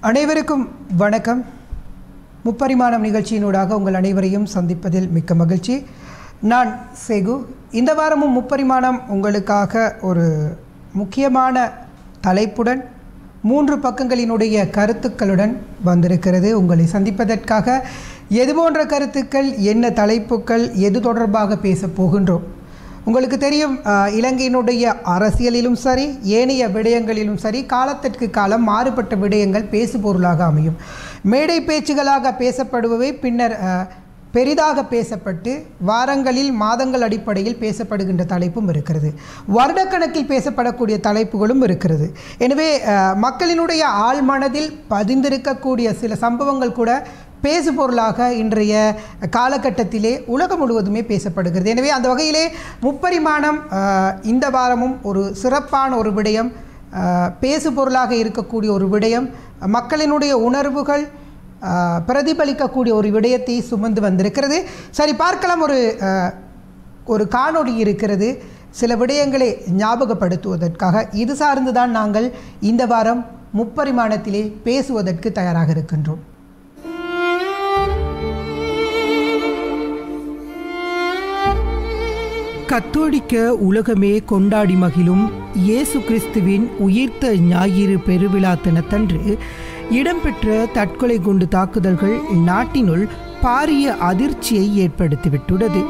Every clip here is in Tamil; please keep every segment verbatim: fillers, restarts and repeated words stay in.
அனைவருக்கும் வணக்கம். முப்பரிமாணம் நிகழ்ச்சியினூடாக உங்கள் அனைவரையும் சந்திப்பதில் மிக்க மகிழ்ச்சி. நான் சேகு. இந்த வாரமும் முப்பரிமாணம் உங்களுக்காக ஒரு முக்கியமான தலைப்புடன் மூன்று பக்கங்களினுடைய கருத்துக்களுடன் வந்திருக்கிறது. உங்களை சந்திப்பதற்காக எது போன்ற கருத்துக்கள், என்ன தலைப்புகள், எது தொடர்பாக பேச போகின்றோம். உங்களுக்கு தெரியும், இலங்கையினுடைய அரசியலிலும் சரி, ஏனைய விடயங்களிலும் சரி, காலத்திற்கு காலம் மாறுபட்ட விடயங்கள் பேசுபொருளாக அமையும். மேடை பேச்சுகளாக பேசப்படுபவை பின்னர் பெரிதாக பேசப்பட்டு வாரங்களில் மாதங்கள் அடிப்படையில் பேசப்படுகின்ற தலைப்பும் இருக்கிறது. வருடக்கணக்கில் பேசப்படக்கூடிய தலைப்புகளும் இருக்கிறது. எனவே மக்களினுடைய ஆழ்மனதில் பதிந்திருக்கக்கூடிய சில சம்பவங்கள் கூட பேசுபொருளாக இன்றைய காலகட்டத்திலே உலகம் முழுவதுமே பேசப்படுகிறது. எனவே அந்த வகையிலே முப்பரிமாணம் இந்த வாரமும் ஒரு சிறப்பான ஒரு விடயம், பேசுபொருளாக இருக்கக்கூடிய ஒரு விடயம், மக்களினுடைய உணர்வுகள் பிரதிபலிக்கக்கூடிய ஒரு விடயத்தை சுமந்து வந்திருக்கிறது. சரி, பார்க்கலாம். ஒரு ஒரு காணொளி இருக்கிறது சில விடயங்களை ஞாபகப்படுத்துவதற்காக. இது சார்ந்துதான் நாங்கள் இந்த வாரம் முப்பரிமாணத்திலே பேசுவதற்கு தயாராக இருக்கின்றோம். கத்தோலிக்க உலகமே கொண்டாடி மகிழும் இயேசு கிறிஸ்துவின் உயிர்த்த ஞாயிறு பெருவிழா தினத்தன்று இடம்பெற்ற தற்கொலை குண்டு தாக்குதல்கள் நாட்டினுள் பாரிய அதிர்ச்சியை ஏற்படுத்திவிட்டுள்ளது.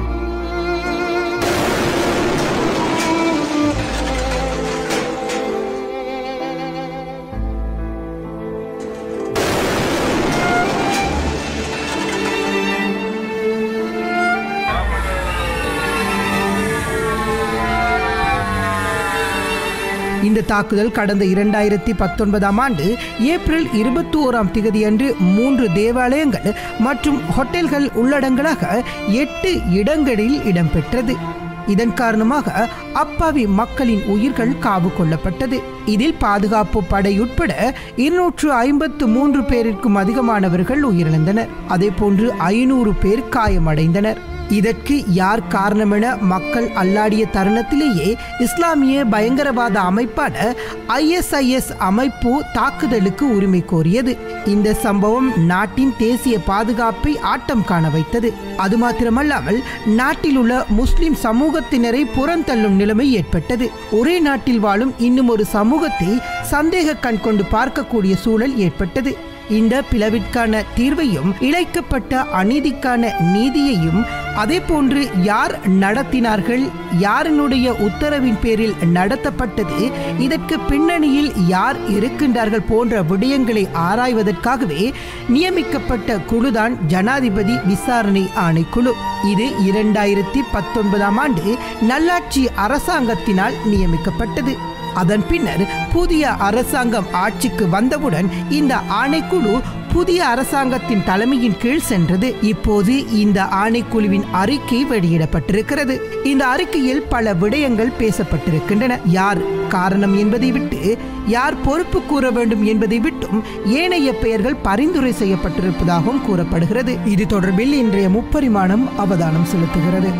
இந்த தாக்குதல் கடந்த இரண்டாயிரத்தி பத்தொன்பதாம் ஆண்டு ஏப்ரல் இருபத்தி ஓராம் திகதியன்று மூன்று தேவாலயங்கள் மற்றும் ஹோட்டல்கள் உள்ளடங்கலாக எட்டு இடங்களில் இடம்பெற்றது. இதன் காரணமாக அப்பாவி மக்களின் உயிர்கள் காவு கொள்ளப்பட்டது. இதில் பாதுகாப்பு படை உட்பட இருநூற்று ஐம்பத்து மூன்று பேருக்கும் அதிகமானவர்கள் உயிரிழந்தனர். அதே போன்று ஐநூறு பேர் காயமடைந்தனர். இதற்கு யார் காரணம் என மக்கள் அல்லாடிய தருணத்திலேயே இஸ்லாமிய பயங்கரவாத அமைப்பான ஐ எஸ் ஐ எஸ் அமைப்பு தாக்குதலுக்கு உரிமை கோரியது. இந்த சம்பவம் நாட்டின் தேசிய பாதுகாப்பை ஆட்டம் காண வைத்தது. அது மாத்திரமல்லாமல் நாட்டில் உள்ள முஸ்லிம் சமூகத்தினரை புறந்தள்ளும் நிலைமை ஏற்பட்டது. ஒரே நாட்டில் வாழும் இன்னும் ஒரு சமூகத்தை சந்தேக கண் கொண்டு பார்க்கக்கூடிய சூழல் ஏற்பட்டது. இந்த பிளவிற்கான தீர்வையும் இழைக்கப்பட்ட அநீதிக்கான நீதியையும் அதே போன்று யார் நடத்தினார்கள், யாரினுடைய உத்தரவின் பேரில் நடத்தப்பட்டது, இதற்கு பின்னணியில் யார் இருக்கின்றார்கள் போன்ற விடயங்களை ஆராய்வதற்காகவே நியமிக்கப்பட்ட குழுதான் ஜனாதிபதி விசாரணை ஆணைக்குழு. இது இரண்டாயிரத்தி பத்தொன்பதாம் ஆண்டு நல்லாட்சி அரசாங்கத்தினால் நியமிக்கப்பட்டது. அதன் பின்னர் புதிய அரசாங்கம் ஆட்சிக்கு வந்தவுடன் இந்த ஆணைக்குழு புதிய அரசாங்கத்தின் தலைமையின் கீழ் சென்றது. இப்போது இந்த ஆணைக்குழுவின் அறிக்கை வெளியிடப்பட்டிருக்கிறது. இந்த அறிக்கையில் பல விடயங்கள் பேசப்பட்டிருக்கின்றன. யார் காரணம் என்பதை விட்டு யார் பொறுப்பு கூற வேண்டும் என்பதை விட்டும் ஏனைய பெயர்கள் பரிந்துரை செய்யப்பட்டிருப்பதாகவும் கூறப்படுகிறது. இது தொடர்பில் இன்றைய முப்பரிமாணம் அவதானம் செலுத்துகிறது.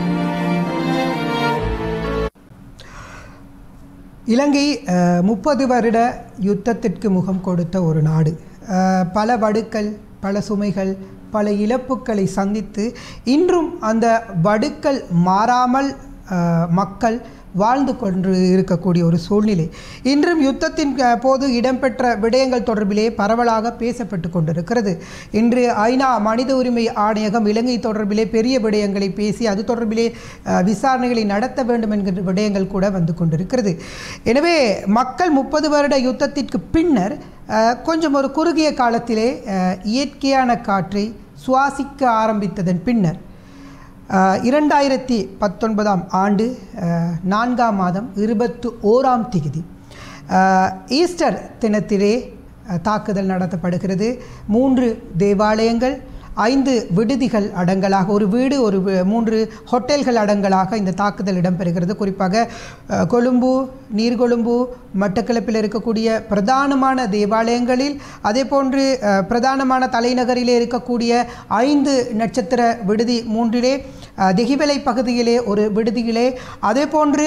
இலங்கை முப்பது வருட யுத்தத்திற்கு முகம் கொடுத்த ஒரு நாடு. பல வடுக்கள், பல சுமைகள், பல இழப்புக்களை சந்தித்து இன்றும் அந்த வடுக்கள் மாறாமல் மக்கள் வாழ்ந்து கொண்டு இருக்கக்கூடிய ஒரு சூழ்நிலை. இன்றும் யுத்தத்தின் போது இடம்பெற்ற விடயங்கள் தொடர்பிலே பரவலாக பேசப்பட்டு கொண்டிருக்கிறது. இன்று ஐநா மனித உரிமை ஆணையகம் இலங்கை தொடர்பிலே பெரிய விடயங்களை பேசி அது தொடர்பிலே விசாரணைகளை நடத்த வேண்டும் என்கின்ற விடயங்கள் கூட வந்து கொண்டிருக்கிறது. எனவே மக்கள் முப்பது வருட யுத்தத்திற்கு பின்னர் கொஞ்சம் ஒரு குறுகிய காலத்திலே இயற்கையான காற்றை சுவாசிக்க ஆரம்பித்ததன் பின்னர் இரண்டாயிரத்தி பத்தொன்பதாம் ஆண்டு நான்காம் மாதம் இருபத்தி ஓராம் திகதி ஈஸ்டர் தினத்திலே தாக்குதல் நடத்தப்படுகிறது. மூன்று தேவாலயங்கள், ஐந்து விடுதிகள் அடங்கலாக, ஒரு வீடு, ஒரு மூன்று ஹோட்டல்கள் அடங்கலாக இந்த தாக்குதல் இடம்பெறுகிறது. குறிப்பாக கொழும்பு, நீர்கொழும்பு, மட்டக்களப்பில் இருக்கக்கூடிய பிரதானமான தேவாலயங்களில், அதே போன்று பிரதானமான தலைநகரிலே இருக்கக்கூடிய ஐந்து நட்சத்திர விடுதி மூன்றிலே, திகிவலை பகுதியிலே ஒரு விடுதியிலே, அதே போன்று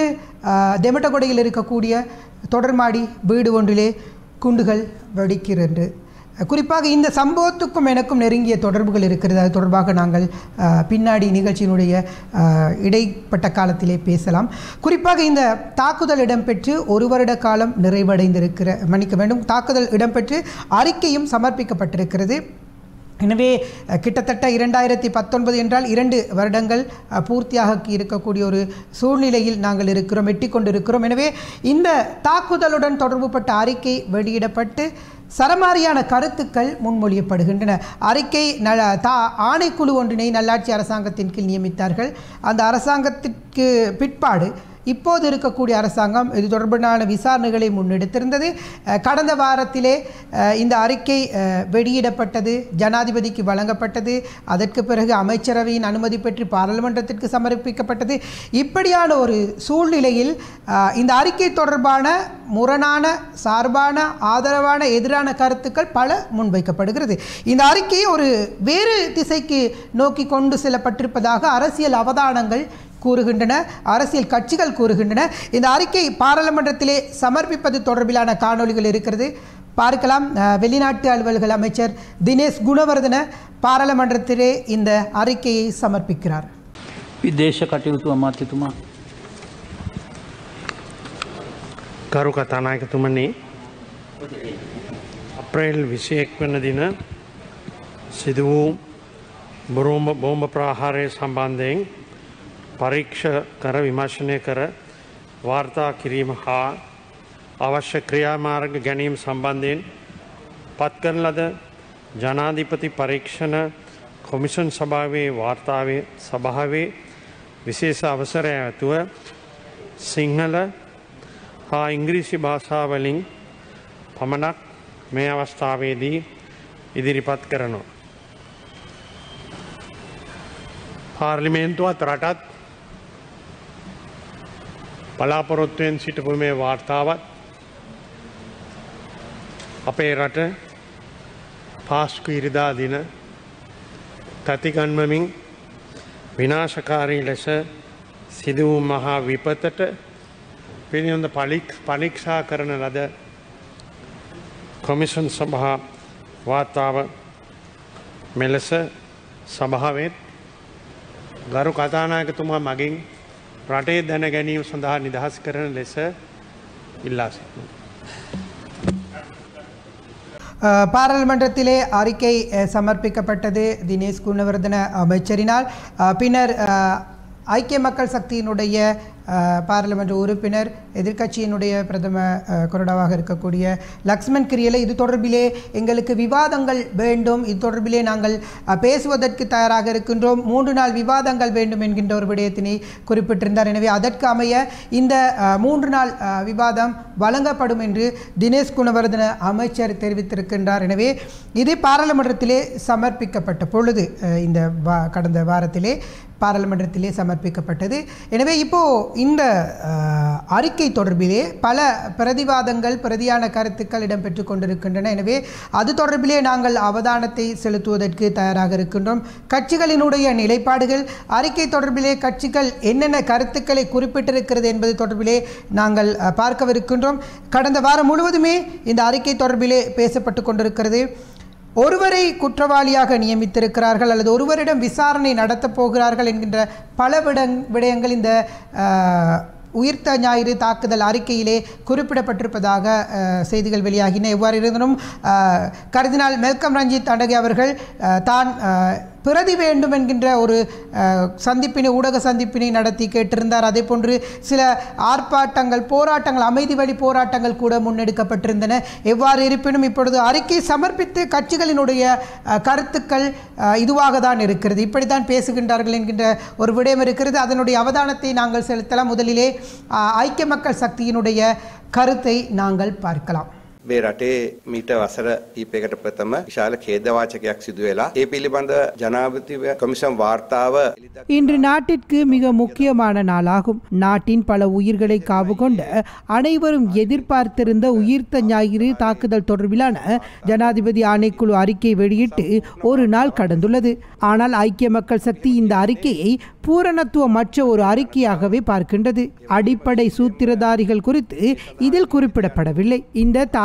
தெமட்டகொடையில் இருக்கக்கூடிய தொடர்மாடி வீடு ஒன்றிலே குண்டுகள் வெடிக்கிறது. குறிப்பாக இந்த சம்பவத்துக்கும் எனக்கும் நெருங்கிய தொடர்புகள் இருக்கிறது. அது தொடர்பாக நாங்கள் பின்னாடி நிகழ்ச்சியினுடைய இடைப்பட்ட காலத்திலே பேசலாம். குறிப்பாக இந்த தாக்குதல் இடம்பெற்று ஒரு வருட காலம் நிறைவடைந்திருக்கிற மன்னிக்க வேண்டும் தாக்குதல் இடம்பெற்று அறிக்கையும் சமர்ப்பிக்கப்பட்டிருக்கிறது. எனவே கிட்டத்தட்ட இரண்டாயிரத்தி பத்தொன்பது என்றால் இரண்டு வருடங்கள் பூர்த்தியாக இருக்கக்கூடிய ஒரு சூழ்நிலையில் நாங்கள் இருக்கிறோம், எட்டி கொண்டிருக்கிறோம். எனவே இந்த தாக்குதலுடன் தொடர்புபட்ட அறிக்கை வெளியிடப்பட்டு சரமாரியான கருத்துக்கள் முன்மொழியப்படுகின்றன. அறிக்கை ந தா ஆணைக்குழு ஒன்றினை நல்லாட்சி அரசாங்கத்தின் கீழ் நியமித்தார்கள். அந்த அரசாங்கத்திற்கு பிற்பாடு இப்போது இருக்கக்கூடிய அரசாங்கம் இது தொடர்பான விசாரணைகளை முன்னெடுத்திருந்தது. கடந்த வாரத்திலே இந்த அறிக்கை வெளியிடப்பட்டது, ஜனாதிபதிக்கு வழங்கப்பட்டது. அதற்கு பிறகு அமைச்சரவையின் அனுமதி பெற்று பாராளுமன்றத்திற்கு சமர்ப்பிக்கப்பட்டது. இப்படியான ஒரு சூழ்நிலையில் இந்த அறிக்கை தொடர்பான முரணான, சார்பான, ஆதரவான, எதிரான கருத்துக்கள் பல முன்வைக்கப்படுகிறது. இந்த அறிக்கை ஒரு வேறு திசைக்கு நோக்கி கொண்டு செல்லப்பட்டிருப்பதாக அரசியல் அவதானங்கள் கூறுகின்றன, அரசியல் கட்சிகள் கூறுகின்றன. இந்த அறிக்கை பாராளுமன்றத்திலே சமர்ப்பிப்பது தொடர்பிலான காணொலிகள் இருக்கிறது, பார்க்கலாம். வெளிநாட்டு அலுவல்கள் அமைச்சர் தினேஷ் குணவர்தன பாராளுமன்றத்திலே இந்த அறிக்கையை சமர்ப்பிக்கிறார். විදේශ කටයුතු අමාත්‍යතුමා ගරු කතානායකතුමනි, අප්‍රේල් විසිඑක් වන දින සිදු වූ බෝම්බ බෝම්බ ප්‍රහාරය සම්බන්ධයෙන් පරීක්ෂ කර විමර්ශනය කර වාර්තා කිරීම හා අවශ්‍ය ක්‍රියාමාර්ග ගැනීම සම්බන්ධයෙන් පත් කරන ලද ජනාධිපති පරීක්ෂණ කොමිෂන් සභාවේ වාර්තාවේ සභාවේ විශේෂ අවසරය ඇතුව සිංහල හා ඉංග්‍රීසි භාෂාවලින් පමණක් මේ අවස්ථාවේදී ඉදිරිපත් කරනවා. පාර්ලිමේන්තුවත් රටත් බලාපොරොත්තුවෙන් සිටපු මේ වාර්තාවත් අපේ රට පාස්කු ඉරිදා දින තතිගන්වමින් විනාශකාරී ලෙස සිදු වූ මහා විපතට පිළිබඳ පරීක්ෂා කරන ලද කොමිෂන් සභා වාර්තාව මෙලෙස සභාවෙත් ගරු කතානායකතුමා මගින් රටේ දැන ගැනීම සඳහා නිදහස් කරන ලෙස ඉල්ලා සිටිනවා. பாராளுமன்றத்திலே அறிக்கை சமர்ப்பிக்கப்பட்டது தினேஷ் குணவர்தன அமைச்சரினால். பின்னர் ஐக்கிய மக்கள் சக்தியினுடைய பாராளுமன்ற உறுப்பினர் எதிர்க்கட்சியினுடைய பிரதம கொறடாவாக இருக்கக்கூடிய லக்ஷ்மன் கிரியலை இது தொடர்பிலே எங்களுக்கு விவாதங்கள் வேண்டும், இது தொடர்பிலே நாங்கள் பேசுவதற்கு தயாராக இருக்கின்றோம், மூன்று நாள் விவாதங்கள் வேண்டும் என்கின்ற ஒரு விடயத்தினை குறிப்பிட்டிருந்தார். எனவே அதற்கு அமைய இந்த மூன்று நாள் விவாதம் வழங்கப்படும் என்று தினேஷ் குணவர்தன அமைச்சர் தெரிவித்திருக்கின்றார். எனவே இது பாராளுமன்றத்திலே சமர்ப்பிக்கப்பட்ட பொழுது இந்த கடந்த வாரத்திலே பாராளுமன்றத்திலே சமர்ப்பிக்கப்பட்டது. எனவே இப்போது இந்த அறிக்கை தொடர்பிலே பல பிரதிவாதங்கள், பிரதியான கருத்துக்கள் இடம்பெற்று கொண்டிருக்கின்றன. எனவே அது தொடர்பிலே நாங்கள் அவதானத்தை செலுத்துவதற்கு தயாராக இருக்கின்றோம். கட்சிகளினுடைய நிலைப்பாடுகள், அறிக்கை தொடர்பிலே கட்சிகள் என்னென்ன கருத்துக்களை குறிப்பிட்டிருக்கிறது என்பது தொடர்பிலே நாங்கள் பார்க்கவிருக்கின்றோம். கடந்த வாரம் முழுவதுமே இந்த அறிக்கை தொடர்பிலே பேசப்பட்டு கொண்டிருக்கிறது. ஒருவரை குற்றவாளியாக நியமித்திருக்கிறார்கள் அல்லது ஒருவரிடம் விசாரணை நடத்தப் போகிறார்கள் என்கின்ற பல விடங் விடயங்கள் இந்த உயிர்த்த ஞாயிறு தாக்குதல் அறிக்கையிலே குறிப்பிடப்பட்டிருப்பதாக செய்திகள் வெளியாகின. எவ்வாறு இருந்தனும் கர்தினால் மெல்கம் ரஞ்சித் அண்டகே அவர்கள் தான் பிரதி வேண்டும் என்கின்ற ஒரு சந்திப்பினை, ஊடக சந்திப்பினை நடத்தி கேட்டிருந்தார். அதே போன்று சில ஆர்ப்பாட்டங்கள், போராட்டங்கள், அமைதி வழி போராட்டங்கள் கூட முன்னெடுக்கப்பட்டிருந்தன. எவ்வாறு இருப்பினும் இப்பொழுது அறிக்கை சமர்ப்பித்து கட்சிகளினுடைய கருத்துக்கள் இதுவாக தான் இருக்கிறது, இப்படித்தான் பேசுகின்றார்கள் என்கின்ற ஒரு விடயம் இருக்கிறது. அதனுடைய அவதானத்தை நாங்கள் செலுத்தலாம். முதலிலே ஐக்கிய மக்கள் சக்தியினுடைய கருத்தை நாங்கள் பார்க்கலாம். මේ රටේ මීට වසර කීපයකට ප්‍රථම විශාල ඛේදවාචකයක් සිදු වෙලා ඒ පිළිබඳ ජනාධිපති කොමිෂන් වාර්තාව இன்று நாட்டிற்கு மிக முக்கியமான நாளாகும். நாட்டின் பல உயிர்களை காவு கொண்ட அனைவரும் எதிர்பார்த்திருந்த உயிர்த்த ஞாயிறு தாக்குதல் தொடர்பிலான ஜனாதிபதி ஆணைக்குழு அறிக்கை வெளியிட்டு ஒரு நாள் கடந்துள்ளது. ஆனால் ஐக்கிய மக்கள் சக்தி இந்த அறிக்கையை பூரணத்துவமற்ற ஒரு அறிக்கையாகவே பார்க்கின்றது. அடிப்படை சூத்திரதாரிகள் குறித்து இதில் குறிப்பிடப்படவில்லை. இந்த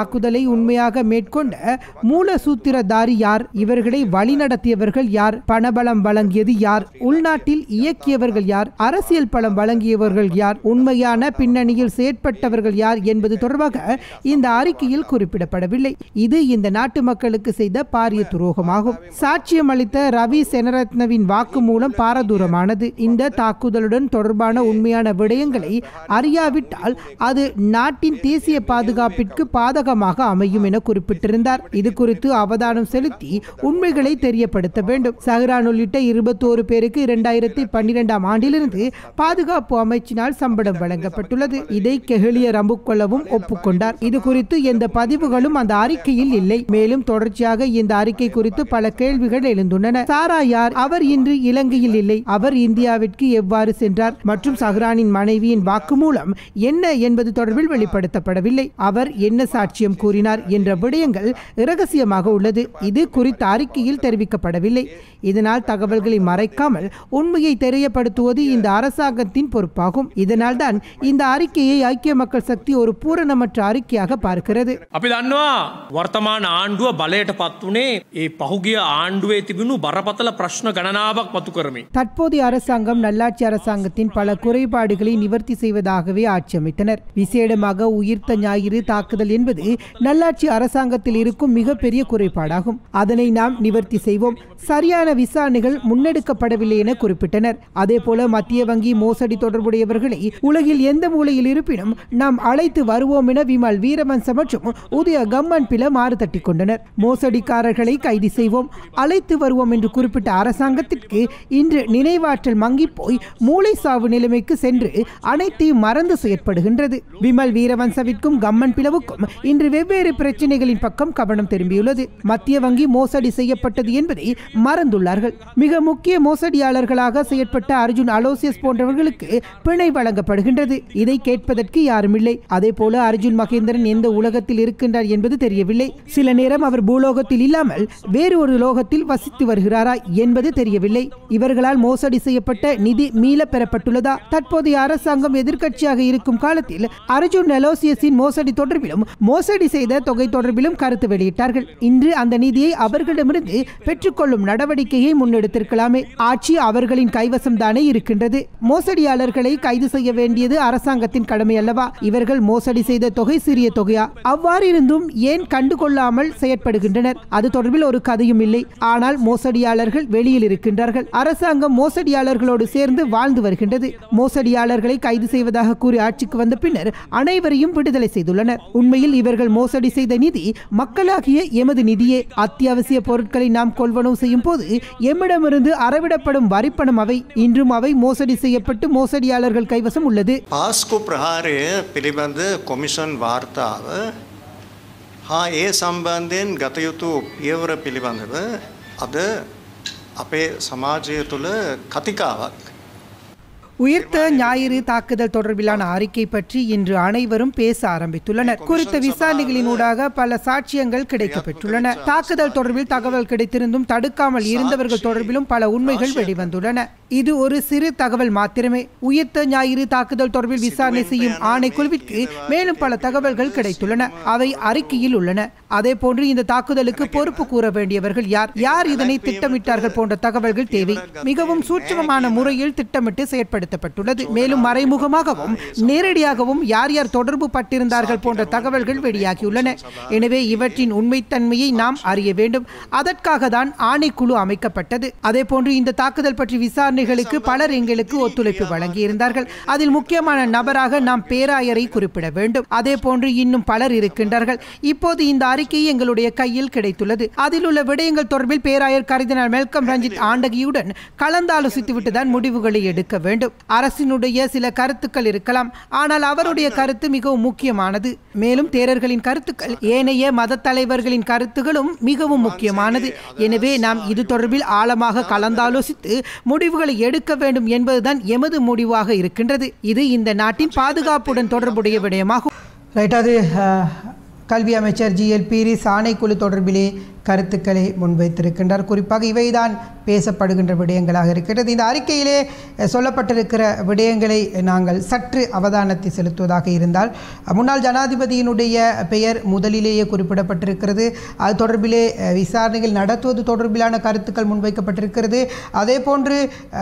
தாக்குதலை உண்மையாக மேற்கொண்ட மூல சூத்திரதாரி யார்? இவர்களை வழிநடத்தியவர்கள் யார்? பணபலம் வழங்கியது யார்? உள்நாட்டில் இயக்கியவர்கள் யார்? அரசியல் பலம் வழங்கியவர்கள் யார்? உண்மையான பின்னணியில் செயற்பட்டவர்கள் யார் என்பது தொடர்பாக இந்த அறிக்கையில் குறிப்பிடப்படவில்லை. இது இந்த நாட்டு மக்களுக்கு செய்த பாரிய துரோகமாகும். சாட்சியம் அளித்த ரவி செனரத்னவின் வாக்குமூலம் பாரதூரமானது. இந்த தாக்குதலுடன் தொடர்பான உண்மையான விடயங்களை அறியாவிட்டால் அது நாட்டின் தேசிய பாதுகாப்பிற்கு பாதகமாக அமையும் என குறிப்பிட்டிருந்தார். இது குறித்து அவதானம் செலுத்தி உண்மைகளை தெரியப்படுத்த வேண்டும். சஹ்ரான் உள்ளிட்ட இருபத்தோரு பேருக்கு இரண்டாயிரத்தி பன்னிரெண்டாம் ஆண்டிலிருந்து பாதுகாப்பு அமைச்சினால் சம்பளம் வழங்கப்பட்டுள்ளது. இதை கெஹலிய ரம்புக்கொள்ளவும் ஒப்புக்கொண்டார். இது குறித்து எந்த பதிவுகளும் அந்த அறிக்கையில் இல்லை. மேலும் தொடர்ச்சியாக இந்த அறிக்கை குறித்து பல கேள்விகள் எழுந்துள்ளன. சாரா யார்? அவர் இன்று இலங்கையில் இல்லை. அவர் இந்தியாவிற்கு எவ்வாறு சென்றார் மற்றும் சஹ்ரானின் மனைவியின் வாக்குமூலம் என்ன என்பது தொடர்பில் வெளிப்படுத்தப்படவில்லை. அவர் என்ன சாட்சியம் கூறினார் என்ற விடயங்கள் இரகசியமாக உள்ளது. இது குறித்த அறிக்கையில் தெரிவிக்கப்படவில்லை. இதனால் தகவல்களை மறைக்காமல் உண்மையை தெரியப்படுத்துவது இந்த அரசாங்கத்தின் பொறுப்பாகும். இதனால் தான் இந்த அறிக்கையை ஐக்கிய மக்கள் சக்தி ஒரு பூரணமற்ற அறிக்கையாக பார்க்கிறது. අපි දන්නවා වර්තමාන ආණ්ඩුව බලයට පත් වුණේ ඒ පහුගිය ආණ්ඩුවේ තිබුණු බරපතල ප්‍රශ්න ගණනාවක් මතු කරමින්. தற்போதைய அரசாங்கம் நல்லாட்சி அரசாங்கத்தின் பல குறைபாடுகளை நிவர்த்தி செய்வதாகவே ஆட்சி அமைத்தனர். விசேடமாக உயிர்த்த ஞாயிறு தாக்குதல் என்பது நல்லாட்சி அரசாங்கத்தில் இருக்கும் மிகப்பெரிய குறைபாடாகும். அதனை நாம் நிவர்த்தி செய்வோம். சரியான விசாரணைகள் முன்னெடுக்கப்படவில்லை என குறிப்பிட்டனர். அதே போல மத்திய வங்கி மோசடி தொடர்புடையவர்களை உலகில் எந்த மூலையில் இருப்பினும் நாம் அழைத்து வருவோம் என விமல் வீரவன்ச மற்றும் உதய கம்மன் பில மாறு தட்டி கொண்டனர். மோசடிக்காரர்களை கைது செய்வோம், அழைத்து வருவோம் என்று குறிப்பிட்ட அரசாங்கத்திற்கு இன்று நினைவாற்றல் மங்கி போய் மூளை சாவு நிலைமைக்கு சென்று அனைத்தையும் மறந்து செயற்படுகின்றது. விமல் வீரவன்சவிற்கும் கம்மன் பிளவுக்கும் இன்று வெவ்வேறு பிரச்சனைகளின் பக்கம் கவனம் திரும்பியுள்ளது. மத்திய வங்கி மோசடி செய்யப்பட்டது என்பதை மறந்துள்ளார்கள். மிக முக்கிய மோசடியாளர்களாக செயற்பட்ட அர்ஜுன் அலோசியஸ் போன்றவர்களுக்கு பிணை வழங்கப்படுகின்றது. இதை கேட்பதற்கு யாரும் இல்லை. அதே போல அர்ஜுன் மகேந்திரன் எந்த உலகத்தில் இருக்கின்றார் என்பது தெரியவில்லை. சில நேரம் அவர் பூலோகத்தில் இல்லாமல் வேறு ஒரு லோகத்தில் வசித்து வருகிறாரா என்பது தெரியவில்லை. இவர்களால் மோசடி செய்யப்பட்ட நிதி மீள பெறப்பட்டுள்ளதா? தற்போதைய அரசாங்கம் எதிர்க்கட்சியாக இருக்கும் காலத்தில் அர்ஜுன் அலோசியஸின் மோசடி தொடர்பிலும் மோசடி செய்த தொகை தொடர்பிலும் கருத்து வெளியிட்டார்கள். இன்று அந்த நிதியை அவர்களிடமிருந்து பெற்றுக்கொள்ளும் நடவடிக்கையை முன்னெடுத்திருக்கலாமே. ஆட்சி அவர்களின் கைவசம் தானே இருக்கின்றது. மோசடியாளர்களை கைது செய்ய வேண்டியது அரசாங்கத்தின் கடமை அல்லவா? இவர்கள் மோசடி செய்த தொகை சிறிய தொகையா? அவ்வாறு இருந்தும் ஏன் கண்டுகொள்ளாமல் செயற்படுகின்றனர்? அது தொடர்பில் ஒரு கதையும் இல்லை. ஆனால் மோசடியாளர்கள் வெளியில் இருக்கின்றார்கள். அரசாங்கம் மோசடியாளர்களோடு சேர்ந்து வாழ்ந்து வருகின்றது. மோசடியாளர்களை கைது செய்வதாக கூறி ஆட்சிக்கு வந்த பின்னர் அனைவரையும் விடுதலை செய்துள்ளனர். உண்மையில் இவர்கள் மோசடி செய்த நிதி மக்களாகிய எமது நிதியே. அத்தியாவசிய பொருட்களை நாம் கொள்வனவு செய்யும் போது எம்மிடமிருந்து அறவிடப்படும் வரிப்பணம் அவை. இன்றும் அவை மோசடி செய்யப்பட்டு மோசடியாளர்கள் கைவசம் உள்ளது. පාස්කු ප්‍රහාරය පිළිබඳ කොමිෂන් වාර්තාව හා ඒ සම්බන්ධයෙන් ගත යුතු පියවර පිළිබඳව අද අපේ සමාජය තුළ කතිකාවක්. உயிர்த்த ஞாயிறு தாக்குதல் தொடர்பிலான அறிக்கை பற்றி இன்று அனைவரும் பேச ஆரம்பித்துள்ளனர். குறித்த விசாரணைகளினூடாக பல சாட்சியங்கள் கிடைக்கப்பெற்றுள்ளன. தாக்குதல் தொடர்பில் தகவல் கிடைத்திருந்தும் தடுக்காமல் இருந்தவர்கள் தொடர்பிலும் பல உண்மைகள் வெளிவந்துள்ளன. இது ஒரு சிறு தகவல் மாத்திரமே. உயிர்த்த ஞாயிறு தாக்குதல் தொடர்பில் விசாரணை செய்யும் ஆணைக்குழுவிற்கு மேலும் பல தகவல்கள் கிடைத்துள்ளன. அவை அறிக்கையில் உள்ளன. அதே போன்று இந்த தாக்குதலுக்கு பொறுப்பு கூற வேண்டியவர்கள் யார், யார் இதனை திட்டமிட்டார்கள் போன்ற தகவல்கள் தேவை. மிகவும் சூட்சமமான முறையில் திட்டமிட்டு செயற்படுத்த பட்டுள்ளது. மேலும் மறைமுகமாகவும் நேரடியாகவும் யார் யார் தொடர்பு பட்டிருந்தார்கள் போன்ற தகவல்கள் வெளியாகியுள்ளன. எனவே இவற்றின் உண்மைத்தன்மையை நாம் அறிய வேண்டும். அதற்காக தான் ஆணைக்குழு அமைக்கப்பட்டது. அதே போன்று இந்த தாக்குதல் பற்றி விசாரணைகளுக்கு பலர் எங்களுக்கு ஒத்துழைப்பு வழங்கியிருந்தார்கள். அதில் முக்கியமான நபராக நாம் பேராயரை குறிப்பிட வேண்டும். அதே போன்று இன்னும் பலர் இருக்கின்றார்கள். இப்போது இந்த அறிக்கை எங்களுடைய கையில் கிடைத்துள்ளது. அதில் உள்ள விடயங்கள் தொடர்பில் பேராயர் கர்தினால் மெல்கம் ரஞ்சித் ஆண்டகியுடன் கலந்தாலோசித்துவிட்டு தான் முடிவுகளை எடுக்க வேண்டும். அரசினுடைய சில கருத்துக்கள் இருக்கலாம், ஆனால் அவருடைய கருத்து மிகவும் முக்கியமானது. மேலும் தேரர்களின் கருத்துக்கள் ஏனைய மத தலைவர்களின் கருத்துகளும் மிகவும் முக்கியமானது. எனவே நாம் இது தொடர்பில் ஆழமாக கலந்தாலோசித்து முடிவுகளை எடுக்க வேண்டும் என்பதுதான் எமது முடிவாக இருக்கின்றது. இது இந்த நாட்டின் பாதுகாப்புடன் தொடர்புடைய விடயமாகும். ரைட், அது கல்வி அமைச்சர் ஜி எல் பீரிஸ் ஆணைக்குழு தொடர்பிலே கருத்துக்களை முன்வைத்திருக்கின்றார். குறிப்பாக இவைதான் பேசப்படுகின்ற விடயங்களாக இருக்கின்றது. இந்த அறிக்கையிலே சொல்லப்பட்டிருக்கிற விடயங்களை நாங்கள் சற்று அவதானத்தை செலுத்துவதாக இருந்தால், முன்னாள் ஜனாதிபதியினுடைய பெயர் முதலிலேயே குறிப்பிடப்பட்டிருக்கிறது. அது தொடர்பிலே விசாரணைகள் நடத்துவது தொடர்பிலான கருத்துக்கள் முன்வைக்கப்பட்டிருக்கிறது. அதே போன்று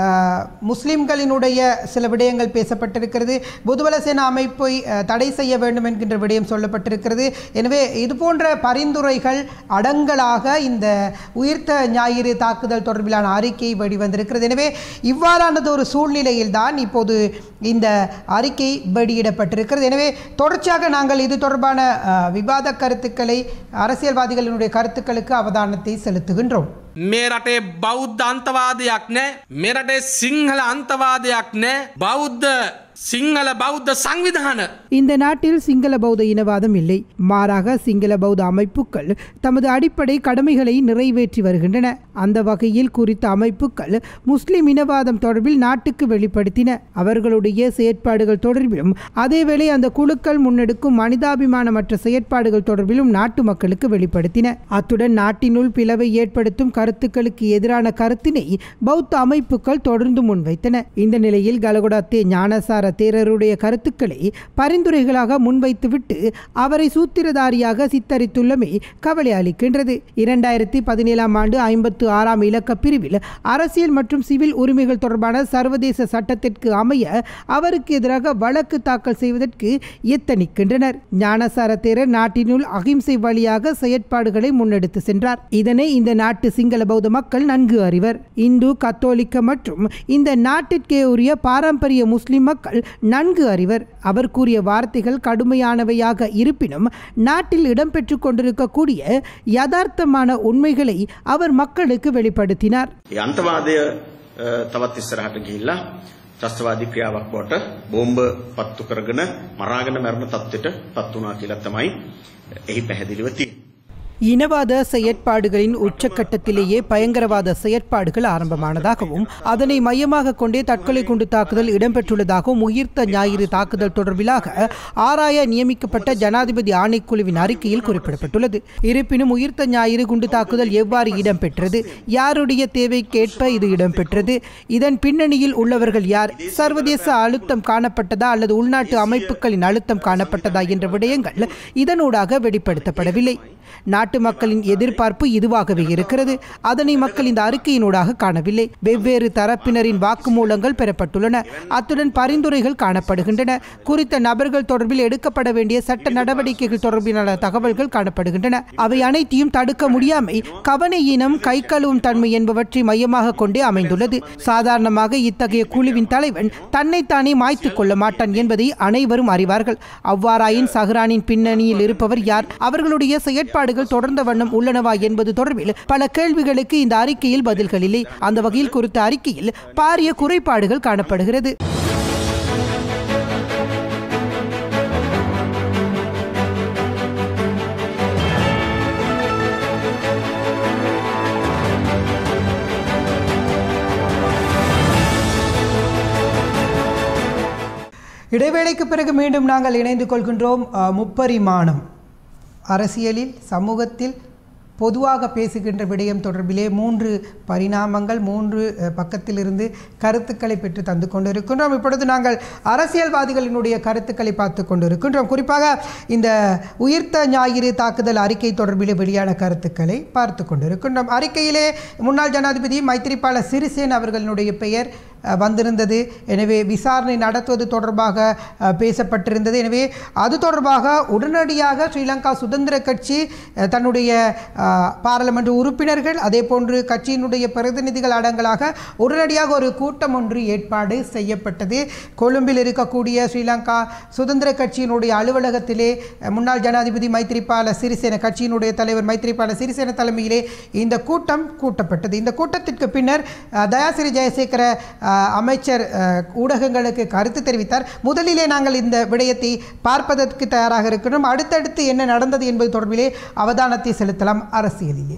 முஸ்லிம்களினுடைய சில விடயங்கள் பேசப்பட்டிருக்கிறது. பொதுபல சேனா அமைப்பை தடை செய்ய வேண்டும் என்கின்ற விடயம் சொல்லப்பட்டிருக்கிறது. எனவே இது போன்ற பரிந்துரைகள் அடங்கலாக இந்த உயிர்த்த ஞாயிறு தாக்குதல் தொடர்பிலான அறிக்கை வெளிவந்திருக்கிறது. எனவே இவ்வாறானது ஒரு சூழ்நிலையில் தான் இப்போது இந்த அறிக்கை வெளியிடப்பட்டிருக்கிறது. எனவே தொடர்ச்சியாக நாங்கள் இது தொடர்பான விவாத கருத்துக்களை, அரசியல்வாதிகளினுடைய கருத்துக்களுக்கு அவதானத்தை செலுத்துகின்றோம். මේ රටේ බෞද්ධ අන්තවාදයක් නෑ. මේ රටේ සිංහල අන්තවාදයක් නෑ. බෞද්ධ சிங்கள பௌத்த சங்விதான. இந்த நாட்டில் சிங்கள பௌத்த இனவாதம் இல்லை. மாறாக சிங்கள பௌத்த அமைப்புகள் தமது அடிப்படை கடமைகளை நிறைவேற்றி வருகின்றன. அந்த வகையில் குறித்த அமைப்புகள் முஸ்லிம் இனவாதம் தொடர்பில் நாட்டுக்கு வெளிப்படுத்தின. அவர்களுடைய செயற்பாடுகள் தொடர்பிலும் அதேவேளை அந்த குழுக்கள் முன்னெடுக்கும் மனிதாபிமானமற்ற செயற்பாடுகள் தொடர்பிலும் நாட்டு மக்களுக்கு வெளிப்படுத்தின. அத்துடன் நாட்டினுள் பிளவை ஏற்படுத்தும் கருத்துக்களுக்கு எதிரான கருத்தினை பௌத்த அமைப்புகள் தொடர்ந்து முன்வைத்தன. இந்த நிலையில் கலகொடாத்தே ஞானசார தேரருடைய கருத்துக்களை பரிந்துரைகளாக முன்வைத்துவிட்டு அவரை சூத்திரதாரியாக சித்தரித்துள்ளமை கவலை அளிக்கின்றது. இரண்டாயிரத்தி பதினேழாம் ஆண்டு ஐம்பத்து ஆறாம் இலக்க பிரிவில் அரசியல் மற்றும் சிவில் உரிமைகள் தொடர்பான சர்வதேச சட்டத்திற்கு அமைய அவருக்கு எதிராக வழக்கு தாக்கல் செய்வதற்கு எத்தனிக்கின்றனர். ஞானசார தேரர் நாட்டினுள் அகிம்சை வழியாக செயற்பாடுகளை முன்னெடுத்து சென்றார். இதனை இந்த நாட்டு சிங்கள பௌத்த மக்கள் நன்கு அறிவர். இந்து, கத்தோலிக்க மற்றும் இந்த நாட்டிற்கே உரிய பாரம்பரிய முஸ்லிம் மக்கள் நன்கு அறிவர். அவர் கூறிய வார்த்தைகள் கடுமையானவையாக இருப்பினும் நாட்டில் இடம்பெற்று கொண்டிருக்கக்கூடிய யதார்த்தமான உண்மைகளை அவர் மக்களுக்கு வெளிப்படுத்தினார். අන්තවාදය තවත් ඉස්සරහට ගිහිල්ලා ත්‍රස්තවාදී ක්‍රියාවක් බවට බෝම්බ පත්තු කරගෙන මරාගෙන මරණ තත්ත්වයට පත් වුණා කියලා තමයි එහි පැහැදිලිව තියෙන්නේ. இனவாத செயற்பாடுகளின் உச்சக்கட்டத்திலேயே பயங்கரவாத செயற்பாடுகள் ஆரம்பமானதாகவும் அதனை மையமாக கொண்டே தற்கொலை குண்டு தாக்குதல் இடம்பெற்றுள்ளதாகவும் உயிர்த்த ஞாயிறு தாக்குதல் தொடர்பிலாக ஆராய நியமிக்கப்பட்ட ஜனாதிபதி ஆணைக்குழுவின் அறிக்கையில் குறிப்பிடப்பட்டுள்ளது. இருப்பினும் உயிர்த்த ஞாயிறு குண்டு தாக்குதல் எவ்வாறு இடம்பெற்றது, யாருடைய தேவைக்கேற்ப இது இடம்பெற்றது, இதன் பின்னணியில் உள்ளவர்கள் யார், சர்வதேச அழுத்தம் காணப்பட்டதா அல்லது உள்நாட்டு அமைப்புகளின் அழுத்தம் காணப்பட்டதா என்ற விடயங்கள் இதனூடாக வெளிப்படுத்தப்படவில்லை. நாட்டு மக்களின் எதிர்பார்ப்பு இதுவாகவே இருக்கிறது. அதனை மக்கள் இந்த அறிக்கையினூடாக காணவில்லை. வெவ்வேறு தரப்பினரின் வாக்குமூலங்கள் பெறப்பட்டுள்ளன. அத்துடன் பரிந்துரைகள் காணப்படுகின்றன. குறித்த நபர்கள் தொடர்பில் எடுக்கப்பட வேண்டிய சட்ட நடவடிக்கைகள் தொடர்பிலான தகவல்கள் காணப்படுகின்றன. அவை அனைத்தையும் தடுக்க முடியாமை கவன இனம், கை கழுவும் தன்மை என்பவற்றை மையமாக கொண்டே அமைந்துள்ளது. சாதாரணமாக இத்தகைய குழுவின் தலைவன் தன்னைத்தானே மாய்த்து கொள்ள மாட்டான் என்பதை அனைவரும் அறிவார்கள். அவ்வாறாயின் சஹ்ரானின் பின்னணியில் இருப்பவர் யார், அவர்களுடைய செயற்பாடுகள் தொடர்ந்த வண்ணம் உள்ளனவா என்பது தொடர்பில் பல கேள்விகளுக்கு இந்த அறிக்கையில் பதில்கள் இல்லை. அந்த வகையில் குறித்த அறிக்கையில் பாரிய குறைபாடுகள் காணப்படுகிறது. இடைவேளைக்கு பிறகு மீண்டும் நாங்கள் இணைந்து கொள்கின்றோம். முப்பரிமாணம் அரசியலில், சமூகத்தில் பொதுவாக பேசுகின்ற விடயம் தொடர்பிலே மூன்று பரிணாமங்கள், மூன்று பக்கத்திலிருந்து கருத்துக்களை பெற்று தந்து கொண்டிருக்கின்றோம். இப்பொழுது நாங்கள் அரசியல்வாதிகளினுடைய கருத்துக்களை பார்த்து கொண்டிருக்கின்றோம். குறிப்பாக இந்த உயிர்த்த ஞாயிறு தாக்குதல் அறிக்கை தொடர்பிலே வெளியான கருத்துக்களை பார்த்து கொண்டிருக்கின்றோம். அறிக்கையிலே முன்னாள் ஜனாதிபதி மைத்ரிபால சிறிசேன அவர்களுடைய பெயர் வந்திருந்தது. எனவே விசாரணை நடத்துவது தொடர்பாக பேசப்பட்டிருந்தது. எனவே அது தொடர்பாக உடனடியாக ஸ்ரீலங்கா சுதந்திர கட்சி தன்னுடைய பாராளுமன்ற உறுப்பினர்கள், அதே போன்று கட்சியினுடைய பிரதிநிதிகள் அடங்கலாக உடனடியாக ஒரு கூட்டம் ஒன்று ஏற்பாடு செய்யப்பட்டது. கொழும்பில் இருக்கக்கூடிய ஸ்ரீலங்கா சுதந்திர கட்சியினுடைய அலுவலகத்திலே முன்னாள் ஜனாதிபதி மைத்ரிபால சிறிசேன, கட்சியினுடைய தலைவர் மைத்ரிபால சிறிசேன தலைமையிலே இந்த கூட்டம் கூட்டப்பட்டது. இந்த கூட்டத்திற்கு பின்னர் தயாசிறி ஜெயசேகர அமைச்சர் ஊடகங்களுக்கு கருத்து தெரிவித்தார். முதலிலே நாங்கள் இந்த விடயத்தை பார்ப்பதற்கு தயாராக இருக்கிறோம். அடுத்தடுத்து என்ன நடந்தது என்பது தொடர்பிலே அவதானத்தை செலுத்தலாம். அரசியலிலே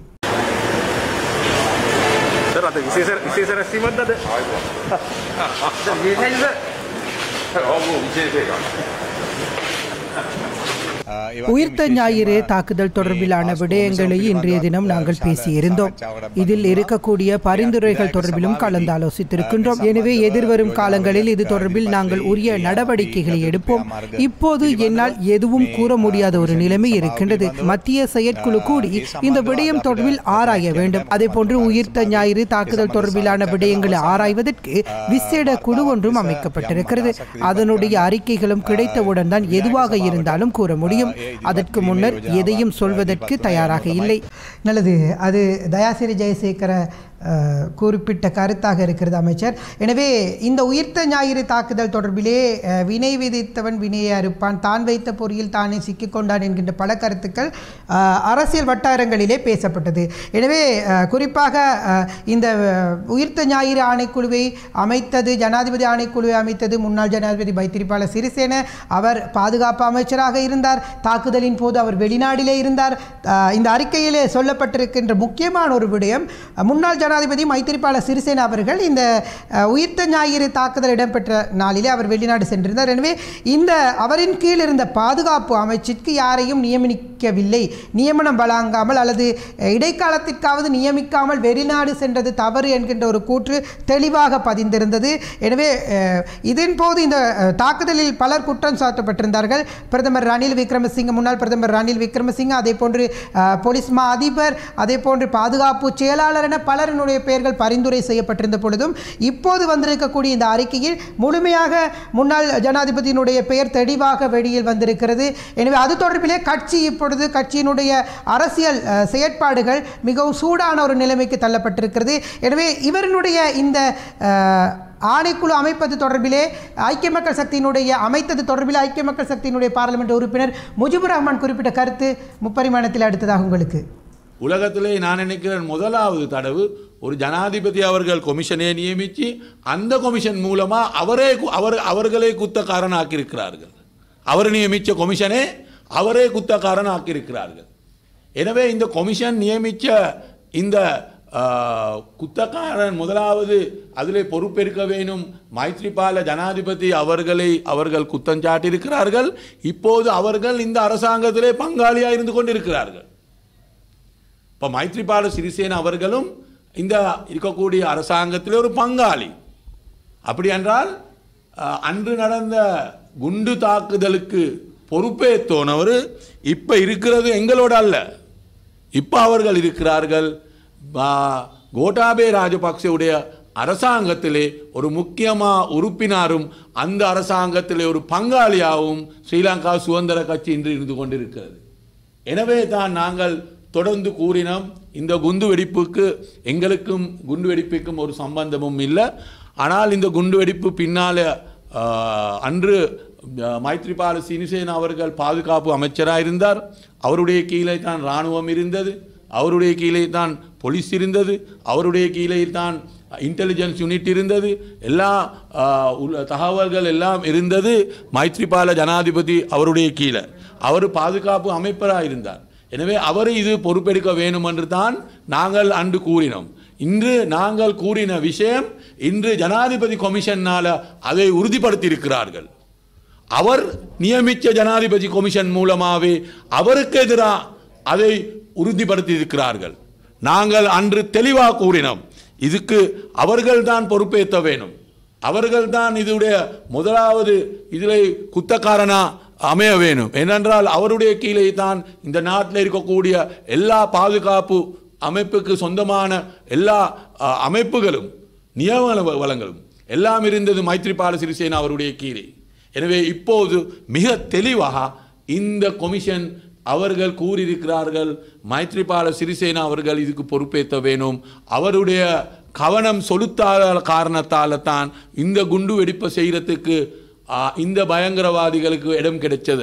உயிர்த்த ஞாயிறு தாக்குதல் தொடர்பிலான விடயங்களை இன்றைய தினம் நாங்கள் பேசியிருந்தோம். இதில் இருக்கக்கூடிய பரிந்துரைகள் தொடர்பிலும் கலந்து ஆலோசித்திருக்கின்றோம். எனவே எதிர்வரும் காலங்களில் இது தொடர்பில் நாங்கள் உரிய நடவடிக்கைகளை எடுப்போம். இப்போது என்னால் எதுவும் கூற முடியாத ஒரு நிலைமை இருக்கின்றது. மத்திய செயற்குழு கூடி இந்த விடயம் தொடர்பில் ஆராய வேண்டும். அதே போன்று உயிர்த்த ஞாயிறு தாக்குதல் தொடர்பிலான விடயங்களை ஆராய்வதற்கு விசேட குழு ஒன்றும் அமைக்கப்பட்டிருக்கிறது. அதனுடைய அறிக்கைகளும் கிடைத்தவுடன் தான் எதுவாக இருந்தாலும் கூற முடியும். அதற்கு முன்னர் எதையும் சொல்வதற்கு தயாராக இல்லை. நல்லது, அது தயாசிரி ஜெயசேகர குறிப்பிட்ட கருத்தாக இருக்கிறது அமைச்சர். எனவே இந்த உயிர்த்த ஞாயிறு தாக்குதல் தொடர்பிலே வினை விதித்தவன் வினையை அறுப்பான், தான் வைத்த பொறியில் தானே சிக்கிக்கொண்டான் என்கின்ற பல கருத்துக்கள் அரசியல் வட்டாரங்களிலே பேசப்பட்டது. எனவே குறிப்பாக இந்த உயிர்த்த ஞாயிறு ஆணைக்குழுவை அமைத்தது, ஜனாதிபதி ஆணைக்குழுவை அமைத்தது முன்னாள் ஜனாதிபதி மைத்திரிபால சிறிசேன. அவர் பாதுகாப்பு அமைச்சராக இருந்தார். தாக்குதலின் போது அவர் வெளிநாட்டிலே இருந்தார். இந்த அறிக்கையிலே சொல்லப்பட்டிருக்கின்ற முக்கியமான ஒரு விடயம், முன்னாள் ஜனாதிபதி மைத்திரிபால சிறிசேன அவர்கள் இந்த உயிர்த்த ஞாயிறு தாக்குதல் இடம்பெற்ற நாளிலே அவர் வெளிநாடு சென்றிருந்தார். எனவே இந்த அவரின் கீழ் இருந்த பாதுகாப்பு அமைச்சிற்கு யாரையும் நியமிக்கவில்லை. நியமனம் வழங்காமல் அல்லது இடைக்காலத்திற்காவது நியமிக்காமல் வெளிநாடு சென்றது தவறு என்கின்ற ஒரு கூற்று தெளிவாக பதிந்திருந்தது. எனவே இதன் போது இந்த தாக்குதலில் பலர் குற்றம் சாட்டப்பட்டிருந்தார்கள். பிரதமர் ரணில் விக்ரமசிங்க, முன்னாள் பிரதமர் ரணில் விக்ரமசிங்க, அதே போன்று போலீஸ் மா அதிபர், அதே போன்று பாதுகாப்பு செயலாளர் என பலரினுடைய பெயர்கள் பரிந்துரை செய்யப்பட்டிருந்த பொழுதும் இப்போது வந்திருக்கக்கூடிய இந்த அறிக்கையில் முழுமையாக முன்னாள் ஜனாதிபதியினுடைய பெயர் தெளிவாக வெளியில் வந்திருக்கிறது. எனவே அது தொடர்பிலே கட்சி இப்பொழுது கட்சியினுடைய அரசியல் செயற்பாடுகள் மிகவும் சூடான ஒரு நிலைமைக்கு தள்ளப்பட்டிருக்கிறது. எனவே இவரினுடைய இந்த ஆணைக்குழு அமைப்பது தொடர்பிலே ஐக்கிய மக்கள் சக்தியினுடைய அமைத்தது தொடர்பில் ஐக்கிய மக்கள் சக்தியினுடைய பாராளுமன்ற உறுப்பினர் முஜிபுர் ரஹ்மான் குறிப்பிட்ட கருத்து முப்பரிமாணத்தில் அடுத்ததாக உங்களுக்கு. உலகத்திலே நான் நினைக்கிறேன் முதலாவது தடவு ஒரு ஜனாதிபதி அவர்கள் கொமிஷனை நியமித்து அந்த கொமிஷன் மூலமாக அவரே அவர் அவர்களே குத்தக்காரன் ஆக்கியிருக்கிறார்கள். அவர் நியமித்த கொமிஷனே அவரே குத்தக்காரன் ஆக்கியிருக்கிறார்கள். எனவே இந்த கொமிஷன் நியமித்த இந்த குத்தக்காரன் முதலாவது அதிலே பொறுப்பேற்க வேணும் மைத்ரிபால ஜனாதிபதி அவர்களை அவர்கள் குத்தஞ்சாட்டியிருக்கிறார்கள். இப்போது அவர்கள் இந்த அரசாங்கத்திலே பங்காளியாக இருந்து கொண்டிருக்கிறார்கள். இப்போ மைத்ரிபால சிறிசேன அவர்களும் இந்த இருக்கக்கூடிய அரசாங்கத்தில் ஒரு பங்காளி. அப்படி என்றால் அன்று நடந்த குண்டு தாக்குதலுக்கு பொறுப்பேற்றோனவர் இப்போ இருக்கிறது எங்களோட அல்ல. இப்போ அவர்கள் இருக்கிறார்கள் கோட்டாபே ராஜபக்சேவுடைய அரசாங்கத்திலே ஒரு முக்கியமாக உறுப்பினரும் அந்த அரசாங்கத்திலே ஒரு பங்காளியாகவும் ஸ்ரீலங்கா சுதந்திர கட்சி இன்று இருந்து கொண்டிருக்கிறது. எனவே தான் நாங்கள் தொடர்ந்து கூறினோம், இந்த குண்டு வெடிப்புக்கு எங்களுக்கும் குண்டு வெடிப்புக்கும் ஒரு சம்பந்தமும் இல்லை. ஆனால் இந்த குண்டு வெடிப்பு பின்னால் அன்று மைத்ரிபால சிறிசேன அவர்கள் பாதுகாப்பு அமைச்சராக இருந்தார். அவருடைய கீழே தான் இராணுவம் இருந்தது, அவருடைய கீழே தான் போலீஸ் இருந்தது, அவருடைய கீழே தான் இன்டெலிஜென்ஸ் யூனிட் இருந்தது, எல்லா தகவல்கள் எல்லாம் இருந்தது மைத்ரிபால ஜனாதிபதி அவருடைய கீழே. அவர் பாதுகாப்பு அமைப்பராக இருந்தார். எனவே அவர் இது பொறுப்பெடுக்க வேண்டும் என்று தான் நாங்கள் அன்று கூறினோம். இன்று நாங்கள் கூறின விஷயம் இன்று ஜனாதிபதி கொமிஷனால் அதை உறுதிப்படுத்தி இருக்கிறார்கள். அவர் நியமித்த ஜனாதிபதி கொமிஷன் மூலமாகவே அவருக்கு எதிராக அதை உறுதிப்படுத்தி இருக்கிறார்கள். நாங்கள் அன்று தெளிவாக கூறினோம், இதுக்கு அவர்கள்தான் பொறுப்பேற்ற வேணும், அவர்கள்தான் இதுடைய முதலாவது இதில் குத்தக்காரனா அமைய வேணும். ஏனென்றால் அவருடைய கீழே தான் இந்த நாட்டில் இருக்கக்கூடிய எல்லா பாதுகாப்பு அமைப்புக்கு சொந்தமான எல்லா அமைப்புகளும் நியமன வளங்களும் எல்லாம் இருந்தது மைத்ரிபால சிறிசேன அவருடைய கீழே. எனவே இப்போது மிக தெளிவாக இந்த கொமிஷன் அவர்கள் கூறியிருக்கிறார்கள், மைத்ரிபால சிறிசேன அவர்கள் இதுக்கு பொறுப்பேற்ற வேணும். அவருடைய கவனம் செலுத்தாத காரணத்தால் தான் இந்த குண்டு வெடிப்பை செய்கிறதுக்கு இந்த பயங்கரவாதிகளுக்கு இடம் கிடைச்சது.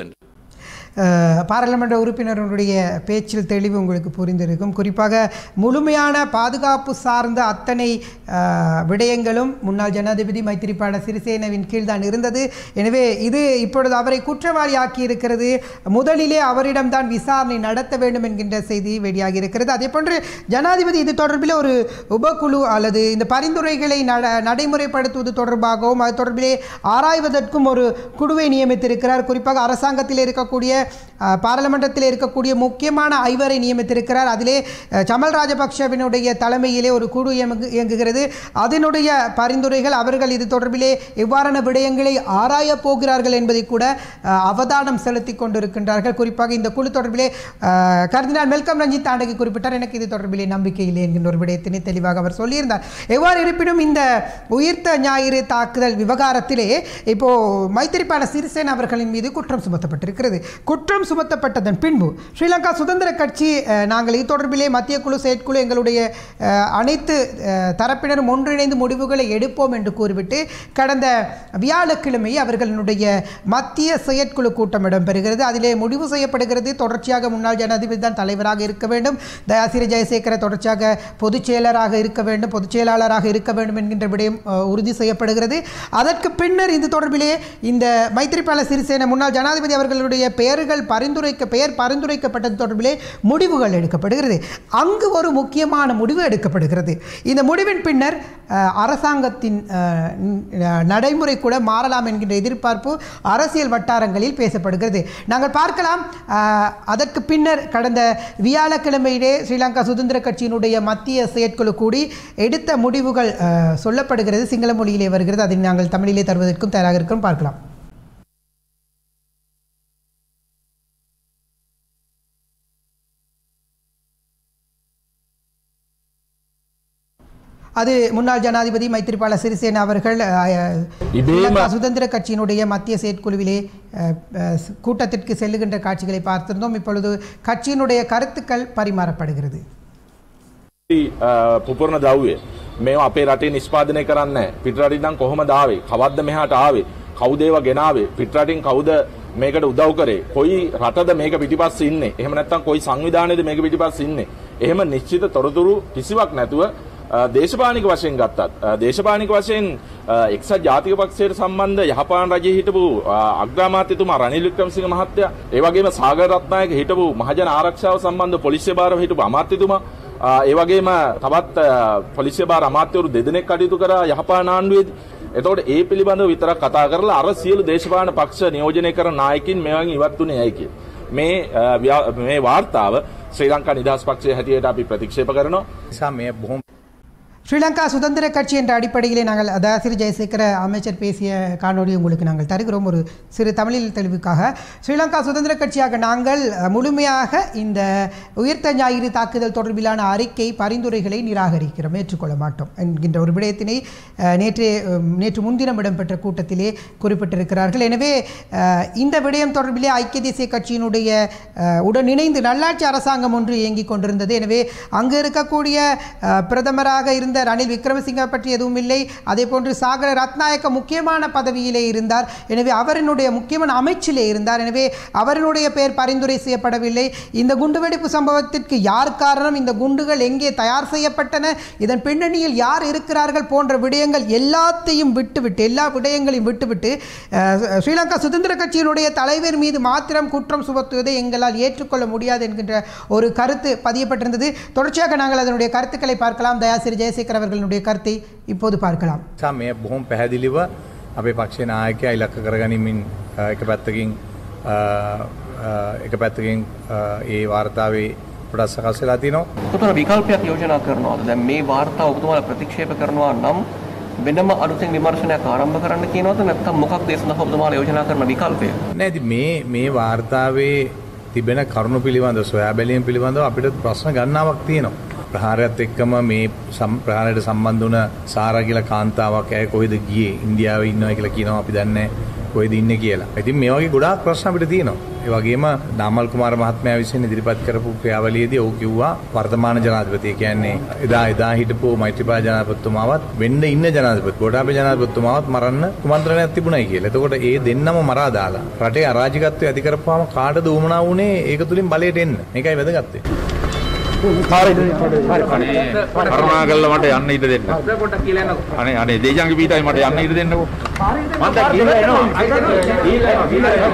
பாராளுமன்ற உறுப்பினர்களுடைய பேச்சில் தெளிவு உங்களுக்கு புரிந்திருக்கும். குறிப்பாக முழுமையான பாதுகாப்பு சார்ந்த அத்தனை விடயங்களும் முன்னாள் ஜனாதிபதி மைத்திரிபால சிறிசேனவின் கீழ் தான் இருந்தது. எனவே இது இப்பொழுது அவரை குற்றவாளி ஆக்கி இருக்கிறது. முதலிலே அவரிடம்தான் விசாரணை நடத்த வேண்டும் என்கின்ற செய்தி வெளியாகி இருக்கிறது. அதே போன்று ஜனாதிபதி இது தொடர்பில் ஒரு உபக்குழு அல்லது இந்த பரிந்துரைகளை நடைமுறைப்படுத்துவது தொடர்பாகவும் அது தொடர்பிலே ஆராய்வதற்கும் ஒரு குழுவை நியமித்திருக்கிறார். குறிப்பாக அரசாங்கத்தில் இருக்கக்கூடிய அஹ், பாராளுமன்றத்தில் இருக்கக்கூடிய முக்கியமான ஐவரை நியமித்திருக்கிறார். அதிலே அஹ், சமல் ராஜபக்ஷவினுடைய தலைமையிலே ஒரு குழு இயங்கு இயங்குகிறது. அதனுடைய பரிந்துரைகள் அவர்கள் இது தொடர்பிலே எவ்வாறான விடயங்களை ஆராயப் போகிறார்கள் என்பதை கூட அஹ், அவதானம் செலுத்தி கொண்டிருக்கின்றார்கள். குறிப்பாக இந்த குழு தொடர்பிலே அஹ், கர்தினால் மெல்கம் ரஞ்சித் தாண்டகி குறிப்பிட்டார், எனக்கு இது தொடர்பிலே நம்பிக்கை இல்லை என்கின்ற ஒரு விடயத்தினை தெளிவாக அவர் சொல்லியிருந்தார். எவ்வாறு இருப்பினும் இந்த உயிர்த்த ஞாயிறு தாக்குதல் விவகாரத்திலே இப்போ மைத்திரிபால சிறிசேன அவர்களின் மீது குற்றம் சுமத்தப்பட்டிருக்கிறது. குற்றம் சுமத்தப்பட்டதன் பின்பு ஸ்ரீலங்கா சுதந்திர கட்சி அஹ், நாங்கள் இது தொடர்பிலே மத்திய குழு செயற்குழு எங்களுடைய அஹ், அனைத்து அஹ், தரப்பினரும் ஒன்றிணைந்து முடிவுகளை எடுப்போம் என்று கூறிவிட்டு கடந்த வியாழக்கிழமை அவர்களுடைய மத்திய செயற்குழு கூட்டம் இடம்பெறுகிறது. அதிலே முடிவு செய்யப்படுகிறது தொடர்ச்சியாக முன்னாள் ஜனாதிபதி தான் தலைவராக இருக்க வேண்டும், தயாசிரி ஜெயசேகர தொடர்ச்சியாக பொதுச் செயலராக இருக்க வேண்டும், பொதுச் செயலாளராக இருக்க வேண்டும் என்கின்ற விடயம் அஹ், உறுதி செய்யப்படுகிறது. அதற்கு பின்னர் இது தொடர்பிலே இந்த மைத்திரிபால சிறிசேன முன்னாள் ஜனாதிபதி அவர்களுடைய பெயர்கள் பரிந்துரைக்க பெயர் பரிந்துரைக்கப்பட்டது தொடர்பிலே முடிவுகள் எடுக்கப்படுகிறது. அங்கு ஒரு முக்கியமான முடிவு எடுக்கப்படுகிறது. இந்த முடிவின் பின்னர் அஹ், அரசாங்கத்தின் அஹ், ந- நடைமுறை கூட மாறலாம் என்கின்ற எதிர்பார்ப்பு அரசியல் வட்டாரங்களில் பேசப்படுகிறது. நாங்கள் பார்க்கலாம். அஹ், அதற்கு பின்னர் கடந்த வியாழக்கிழமையிலே ஸ்ரீலங்கா சுதந்திர கட்சியினுடைய மத்திய செயற்குழு கூடி எடுத்த முடிவுகள் அஹ், சொல்லப்படுகிறது. சிங்கள மொழியிலே வருகிறது. அதை நாங்கள் தமிழிலே தருவதற்கும் தயாராக இருக்கிறோம். பார்க்கலாம். அது முன்னாள் ஜனாதிபதி மைத்திரிபால சிறிசேன அவர்கள் அஹ், ஸ்ரீலங்கா சுதந்திர கட்சியினுடைய மத்திய செயற்குழுவிலே அஹ், அஹ், கூட்டத்திற்கு செல்லுகின்ற காட்சிகளை பார்த்திருந்தோம். இப்பொழுது கட்சியினுடைய கருத்துக்கள் பரிமாறப்படுகிறது. පුපුරණ ද්‍රව්‍ය මේවා අපේ රටේ නිෂ්පාදනය කරන්නේ නැහැ. පිටරටින් නම් කොහොමද ආවේ? කවද්ද මෙහාට ආවේ? කවුද ඒවා ගෙනාවේ? පිටරටින් කවුද මේකට උදව් කරේ? කොයි රටද මේක පිටිපස්සේ ඉන්නේ? එහෙම නැත්නම් කොයි සංවිධානයේද මේක පිටිපස්සේ ඉන්නේ? එහෙම නිශ්චිත තොරතුරු කිසිවක් නැතුව දේශපාලනික වශයෙන් ගත්තත් දේශපාලනික වශයෙන් එක්සත් ජාතික පක්ෂයට සම්බන්ධ යහපාලන රජයේ හිටපු අග්‍රාමාත්‍යතුමා රනිල් වික්‍රමසිංහ මහත්තයා, ඒ වගේම සාගර රත්නායක හිටපු මහජන ආරක්ෂාව සම්බන්ධ පොලිසිය භාරව හිටපු අමාත්‍යතුමා, ඒ වගේම තවත් පොලිසිය භාර අමාත්‍යවරු දෙදෙනෙක් කටයුතු කරා යහපාලන ආණ්ඩුවේදී. එතකොට ඒ පිළිබඳව විතරක් කතා කරලා අර සියලු දේශපාලන පක්ෂ නියෝජනය කරන නායකින් මේවාගෙන් ඉවත් වුණේ ඇයි කිය. මේ මේ වාර්තාව ශ්‍රී ලංකා නිදහස් පක්ෂයේ හැටියට අපි ප්‍රතික්ෂේප කරනවා. නිසා මේ බොහොම ஸ்ரீலங்கா சுதந்திர கட்சி என்ற அடிப்படையிலே நாங்கள் தயாசிரி ஜெயசேகர அமைச்சர் பேசிய காணொலி உங்களுக்கு நாங்கள் தருகிறோம் ஒரு சிறு தமிழில் தெளிவுக்காக. ஸ்ரீலங்கா சுதந்திர கட்சியாக நாங்கள் முழுமையாக இந்த உயிர்த்த ஞாயிறு தாக்குதல் தொடர்பிலான அறிக்கை பரிந்துரைகளை நிராகரிக்கிறோம், ஏற்றுக்கொள்ள மாட்டோம் என்கின்ற ஒரு விடயத்தினை நேற்று நேற்று முன்தினம் இடம்பெற்ற கூட்டத்திலே குறிப்பிட்டிருக்கிறார்கள். எனவே இந்த விடயம் தொடர்பிலே ஐக்கிய தேசிய கட்சியினுடைய உடன் இணைந்து நல்லாட்சி அரசாங்கம் ஒன்று இயங்கிக் கொண்டிருந்தது. எனவே அங்கு இருக்கக்கூடிய பிரதமராக இருந்த ரணில் விக்ரமசிங்க பற்றி எதுவும் இல்லை. அதே போன்று சாகர ரத்நாயக்க முக்கியமான பதவியிலே இருந்தார். எனவே அவரினுடைய முக்கியமான அமைச்சிலே இருந்தார். எனவே அவரினுடைய பெயர் பரிந்துரை செய்யப்படவில்லை. இந்த குண்டுவெடிப்பு சம்பவத்திற்கு யார் காரணம், இந்த குண்டுகள் எங்கே தயார் செய்யப்பட்டன, இதன் பின்னணியில் யார் இருக்கிறார்கள் போன்ற விடயங்கள் எல்லாத்தையும் விட்டுவிட்டு எல்லா விடயங்களையும் விட்டுவிட்டு ஸ்ரீலங்கா சுதந்திர கட்சியினுடைய தலைவர் மீது மாத்திரம் குற்றம் சுமத்துவதை எங்களால் ஏற்றுக்கொள்ள முடியாது என்கின்ற ஒரு கருத்து பதியப்பட்டிருந்தது. தொடர்ச்சியாக நாங்கள் அதனுடைய கருத்துக்களை பார்க்கலாம். தயாசிரி ஜெயசேகர் அவர்களுடைய கருத்தை இப்போது பார்க்கலாம். මේ බොහොම පැහැදිලිව අපේ පක්ෂේ නායකයා ඉලක්ක කරගනිමින් එක පැත්තකින් එක පැත්තකින් ඒ වාර්තාවේ කොටස් සකස් වෙලා තිනවා. ඔබතුමාලා විකල්පයක් යෝජනා කරනවාද? දැන් මේ වාර්තාව ඔබතුමාලා ප්‍රතික්ෂේප කරනවා නම් වෙනම අලුතෙන් විමර්ශනයක් ආරම්භ කරන්න කියනවද නැත්නම් මොකක්ද ඒ සඳහා ඔබතුමාලා යෝජනා කරන විකල්පය? නෑ ඉතින් මේ මේ වාර්තාවේ තිබෙන කරුණු පිළිබඳව සොයා බැලීම පිළිබඳව අපිට ප්‍රශ්න ගණනාවක් තියෙනවා. ප්‍රහාරයත් එක්කම මේ ප්‍රහාරයට සම්බන්ධ වුණ සාරා කියලා කාන්තාවක් ඇය කොහෙද ගියේ, ඉන්දියාවේ ඉන්නවා කියලා කියනවා, අපි දන්නේ කොහෙද ඉන්නේ කියලා. ඉතින් මේ වගේ ගොඩාක් ප්‍රශ්න අපිට තියෙනවා. ඒ වගේම නාමල් කුමාර මහත්මයා විසින් ඉදිරිපත් කරපු ක්‍රියාවලියේදී ඔහු කිව්වා වර්තමාන ජනාධිපති කියන්නේ එදා එදා හිටපු මෛත්‍රීපාල ජනාධිපතිතුමාවත් වෙන්න ඉන්න ජනාධිපති ගෝඨාභය ජනාධිපතිතුමාවත් මරන්න කුමන්ත්‍රණයක් තිබුණයි කියලා. එතකොට ඒ දෙන්නම මරා දාලා රටේ අරාජිකත්වය ඇති කරපුවාම කාටද උවමනා වුණේ ඒක තුලින් බලයට එන්න. මේකයි වැදගත් වෙන්නේ. කරුණාකරලා මට යන්න ඉඩ දෙන්න. අනේ අනේ දේජාංග පීඨයි මට යන්න ඉඩ දෙන්නකෝ. මම දැන් ගිහලා එනවා. ගිහලා එනවා. ගිහලා එනවා.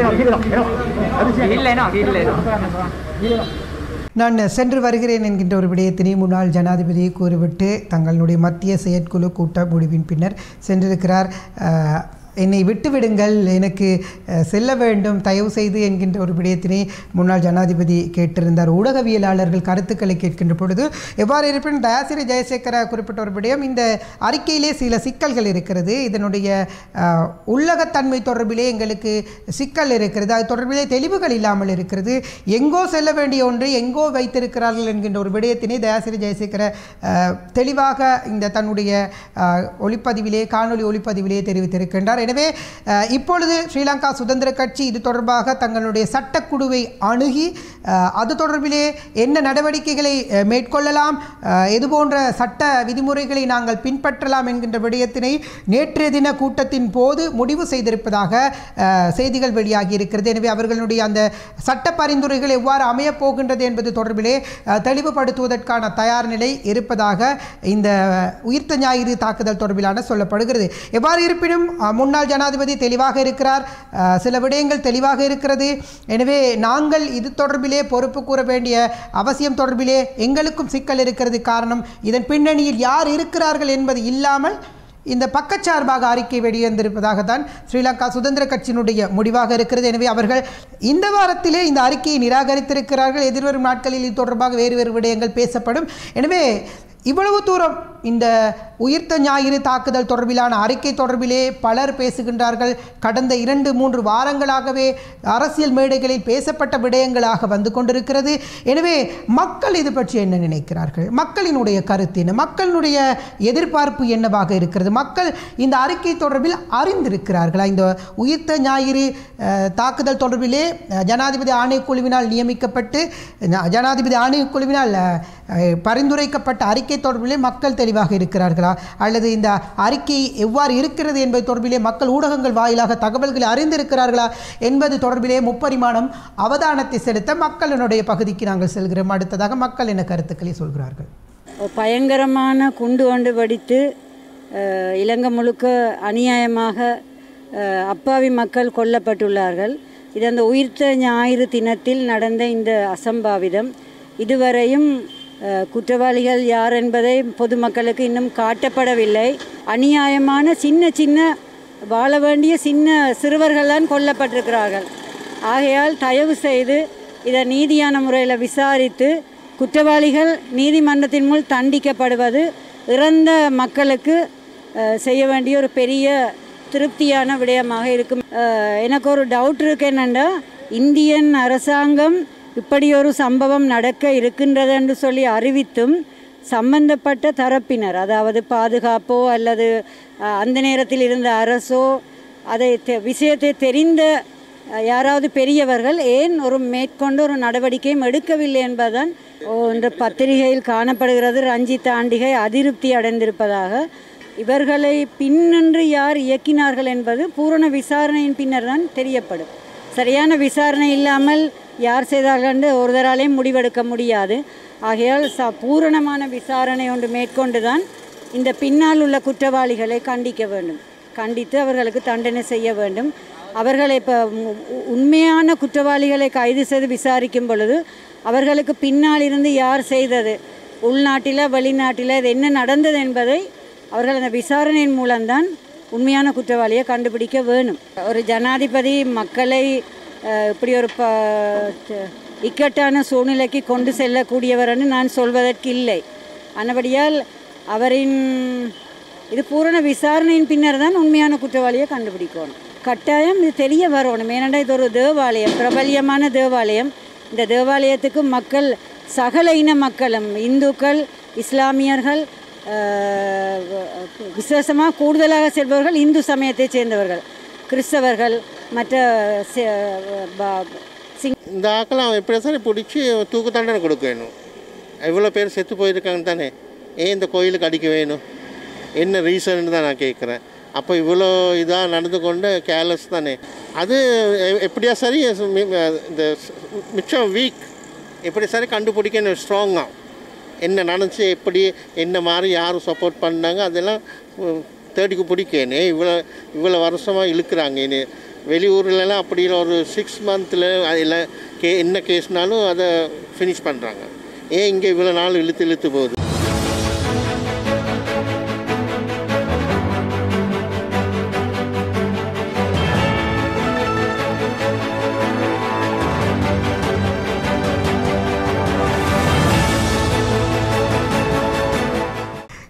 ගිහලා එනවා. ගිහලා එනවා. நான் சென்று வருகிறேன் என்கின்ற ஒரு விடயத்தினை முன்னாள் ஜனாதிபதியை கூறிவிட்டு தங்களுடைய மத்திய செயற்குழு கூட்ட முடிவின் பின்னர் சென்றிருக்கிறார். என்னை விட்டுவிடுங்கள், எனக்கு செல்ல வேண்டும் தயவு செய்து என்கின்ற ஒரு விடயத்தினை முன்னாள் ஜனாதிபதி கேட்டிருந்தார். ஊடகவியலாளர்கள் கருத்துக்களை கேட்கின்ற பொழுது எவ்வாறு இருப்பினும் தயாசிரி ஜெயசேகர குறிப்பிட்ட ஒரு விடயம், இந்த அறிக்கையிலே சில சிக்கல்கள் இருக்கிறது, இதனுடைய உள்ளகத்தன்மை தொடர்பிலே எங்களுக்கு சிக்கல் இருக்கிறது, அது தொடர்பிலே தெளிவுகள் இல்லாமல் இருக்கிறது, எங்கோ செல்ல வேண்டிய ஒன்றை எங்கோ வைத்திருக்கிறார்கள் என்கின்ற ஒரு விடயத்தினை தயாசிரி ஜெயசேகர தெளிவாக இந்த தன்னுடைய ஒளிப்பதிவிலே காணொலி ஒளிப்பதிவிலே தெரிவித்திருக்கின்றார். எனவே இப்பொழுது ஸ்ரீலங்கா சுதந்திர கட்சி இது தொடர்பாக தங்களுடைய சட்டக்குழுவை அணுகி அது தொடர்பிலே என்ன நடவடிக்கைகளை மேற்கொள்ளலாம், எதுபோன்ற சட்ட விதிமுறைகளை நாங்கள் பின்பற்றலாம் என்கின்ற விடயத்தினை நேற்றைய தின கூட்டத்தின் போது முடிவு செய்திருப்பதாக செய்திகள் வெளியாகி இருக்கிறது. எனவே அவர்களுடைய அந்த சட்ட பரிந்துரைகள் எவ்வாறு அமையப் போகின்றது என்பது தொடர்பிலே தெளிவுபடுத்துவதற்கான தயார் நிலை இருப்பதாக இந்த உயிர்த்த ஞாயிறு தாக்குதல் தொடர்பிலான சொல்லப்படுகிறது. எவ்வாறு இருப்பினும் முன்னாள் ஜனாதிபதி தெளிவாக இருக்கிறார், சில விடயங்கள் தெளிவாக இருக்கிறது. எனவே நாங்கள் இது தொடர்பிலே பொறுப்பு கூற வேண்டிய அவசியம் தொடர்பிலே எங்களுக்கும் சிக்கல் இருக்கிறது. காரணம், இதன் பின்னணியில் யார் இருக்கிறார்கள் என்பது இல்லாமல் இந்த பக்கச்சார்பாக அறிக்கை வெளிவந்திருப்பதாகத்தான் ஸ்ரீலங்கா சுதந்திர கட்சியினுடைய முடிவாக இருக்கிறது. எனவே அவர்கள் இந்த வாரத்திலே இந்த அறிக்கையை நிராகரித்திருக்கிறார்கள். எதிர்வரும் நாட்களில் இது தொடர்பாக வேறு வேறு விடயங்கள் பேசப்படும். எனவே இவ்வளவு தூரம் இந்த உயிர்த்த ஞாயிறு தாக்குதல் தொடர்பிலான அறிக்கை தொடர்பிலே பலர் பேசுகின்றார்கள். கடந்த இரண்டு மூன்று வாரங்களாகவே அரசியல் மேடைகளில் பேசப்பட்ட விடயங்களாக வந்து கொண்டிருக்கிறது. எனவே மக்கள் இது பற்றி என்ன நினைக்கிறார்கள், மக்களினுடைய கருத்து என்ன, மக்களினுடைய எதிர்பார்ப்பு என்னவாக இருக்கிறது, மக்கள் இந்த அறிக்கை தொடர்பில் அறிந்திருக்கிறார்களா? இந்த உயிர்த்த ஞாயிறு தாக்குதல் தொடர்பிலே ஜனாதிபதி ஆணைக்குழுவினால் நியமிக்கப்பட்டு ஜனாதிபதி ஆணைக்குழுவினால் பரிந்துரைக்கப்பட்ட அறிக்கை தொடர்பிலே மக்கள் தெளிவாக இருக்கிறார்களா, அல்லது இந்த அறிக்கை எவ்வாறு இருக்கிறது என்பது தொடர்பிலே மக்கள் ஊடகங்கள் வாயிலாக தகவல்களை அறிந்திருக்கிறார்களா என்பது தொடர்பிலே முப்பரிமாணம் அவதானத்தை செலுத்த மக்களினுடைய பகுதிக்கு நாங்கள் செல்கிறோம். அடுத்ததாக மக்கள் என்ன கருத்துக்களை சொல்கிறார்கள். பயங்கரமான குண்டு ஒன்று வெடித்து இலங்கை முழுக்க அநியாயமாக அப்பாவி மக்கள் கொல்லப்பட்டுள்ளார்கள். இது அந்த உயிர்த்த ஞாயிறு தினத்தில் நடந்த இந்த அசம்பாவிதம் இதுவரையும் குற்றவாளிகள் யார் என்பதை பொதுமக்களுக்கு இன்னும் காட்டப்படவில்லை. அநியாயமான சின்ன சின்ன வாழ வேண்டிய சின்ன சிறுவர்கள்தான் கொல்லப்பட்டிருக்கிறார்கள். ஆகையால் தயவு செய்து இதை நீதியான முறையில் விசாரித்து குற்றவாளிகள் நீதிமன்றத்தின் முன் தண்டிக்கப்படுவது இறந்த மக்களுக்கு செய்ய வேண்டிய ஒரு பெரிய திருப்தியான விடயமாக இருக்கும். எனக்கு ஒரு டவுட் இருக்கு, என்னென்னா இந்தியன் அரசாங்கம் இப்படி ஒரு சம்பவம் நடக்க இருக்கின்றது என்று சொல்லி அறிவித்தும் சம்பந்தப்பட்ட தரப்பினர், அதாவது பாதுகாப்போ அல்லது அந்த நேரத்தில் இருந்த அரசோ அதை விஷயத்தை தெரிந்த யாராவது பெரியவர்கள் ஏன் ஒரு மேற்கொண்டு ஒரு நடவடிக்கையும் எடுக்கவில்லை என்பதுதான் இன்று பத்திரிகையில் காணப்படுகிறது. ரஞ்சித் ஆண்டிகை அதிருப்தி அடைந்திருப்பதாக. இவர்களை பின்னின்று யார் இயக்கினார்கள் என்பது பூரண விசாரணையின் பின்னர் தான் தெரியப்படும். சரியான விசாரணை இல்லாமல் யார் செய்தார்கள் என்று ஒருவராலையும் முடிவெடுக்க முடியாது. ஆகையால் ச பூரணமான விசாரணை ஒன்று மேற்கொண்டு தான் இந்த பின்னால் உள்ள குற்றவாளிகளை கண்டிக்க வேண்டும், கண்டித்து அவர்களுக்கு தண்டனை செய்ய வேண்டும். அவர்களை இப்போ உண்மையான குற்றவாளிகளை கைது செய்து விசாரிக்கும் பொழுது அவர்களுக்கு பின்னால் இருந்து யார் செய்தது, உள்நாட்டில் வெளிநாட்டில் இது என்ன நடந்தது என்பதை அவர்கள் அந்த விசாரணையின் மூலம்தான் உண்மையான குற்றவாளியை கண்டுபிடிக்க வேணும். ஒரு ஜனாதிபதி மக்களை இப்படி ஒரு ப இக்கட்டான சூழ்நிலைக்கு கொண்டு செல்லக்கூடியவர்னு நான் சொல்வதற்கு இல்லை. ஆனபடியால் அவரின் இது பூரண விசாரணையின் பின்னர் தான் உண்மையான குற்றவாளியை கண்டுபிடிக்கணும். கட்டாயம் இது தெரிய வரணும். ஏனென்றா இது ஒரு தேவாலயம், பிரபல்யமான தேவாலயம். இந்த தேவாலயத்துக்கு மக்கள் சகல இன மக்களும், இந்துக்கள், இஸ்லாமியர்கள், விசேஷமாக கூடுதலாக செல்பவர்கள் இந்து சமயத்தை சேர்ந்தவர்கள், கிறிஸ்தவர்கள், மற்ற இந்த ஆக்களை அவன் எப்படி சரி பிடிச்சி தூக்கு தண்டனை கொடுக்க வேணும். எவ்வளோ பேர் செத்து போயிருக்காங்க தானே, ஏன் இந்த கோயிலுக்கு அடிக்க வேணும், என்ன ரீசன்னு தான் நான் கேட்குறேன். அப்போ இவ்வளோ இதாக நடந்து கொண்டு கேர்லெஸ் தானே. அது எப்படியா சரி இந்த மிச்சம் வீக் எப்படி சரி கண்டுபிடிக்கணும் ஸ்ட்ராங்காக, என்ன நடந்துச்சு, எப்படி என்ன மாதிரி யாரும் சப்போர்ட் பண்ணாங்க, அதெல்லாம் தேடிக்கு பிடிக்கணும். இவ்வளோ இவ்வளோ வருஷமாக இழுக்கிறாங்க. இனி வெளியூர்லலாம் அப்படி ஒரு சிக்ஸ் மந்த்தில் அதில் கே என்ன கேஸ்னாலும் அதை ஃபினிஷ் பண்ணுறாங்க. ஏன் இங்கே இவ்வளோ நாள் இழுத்து இழுத்து போகுது?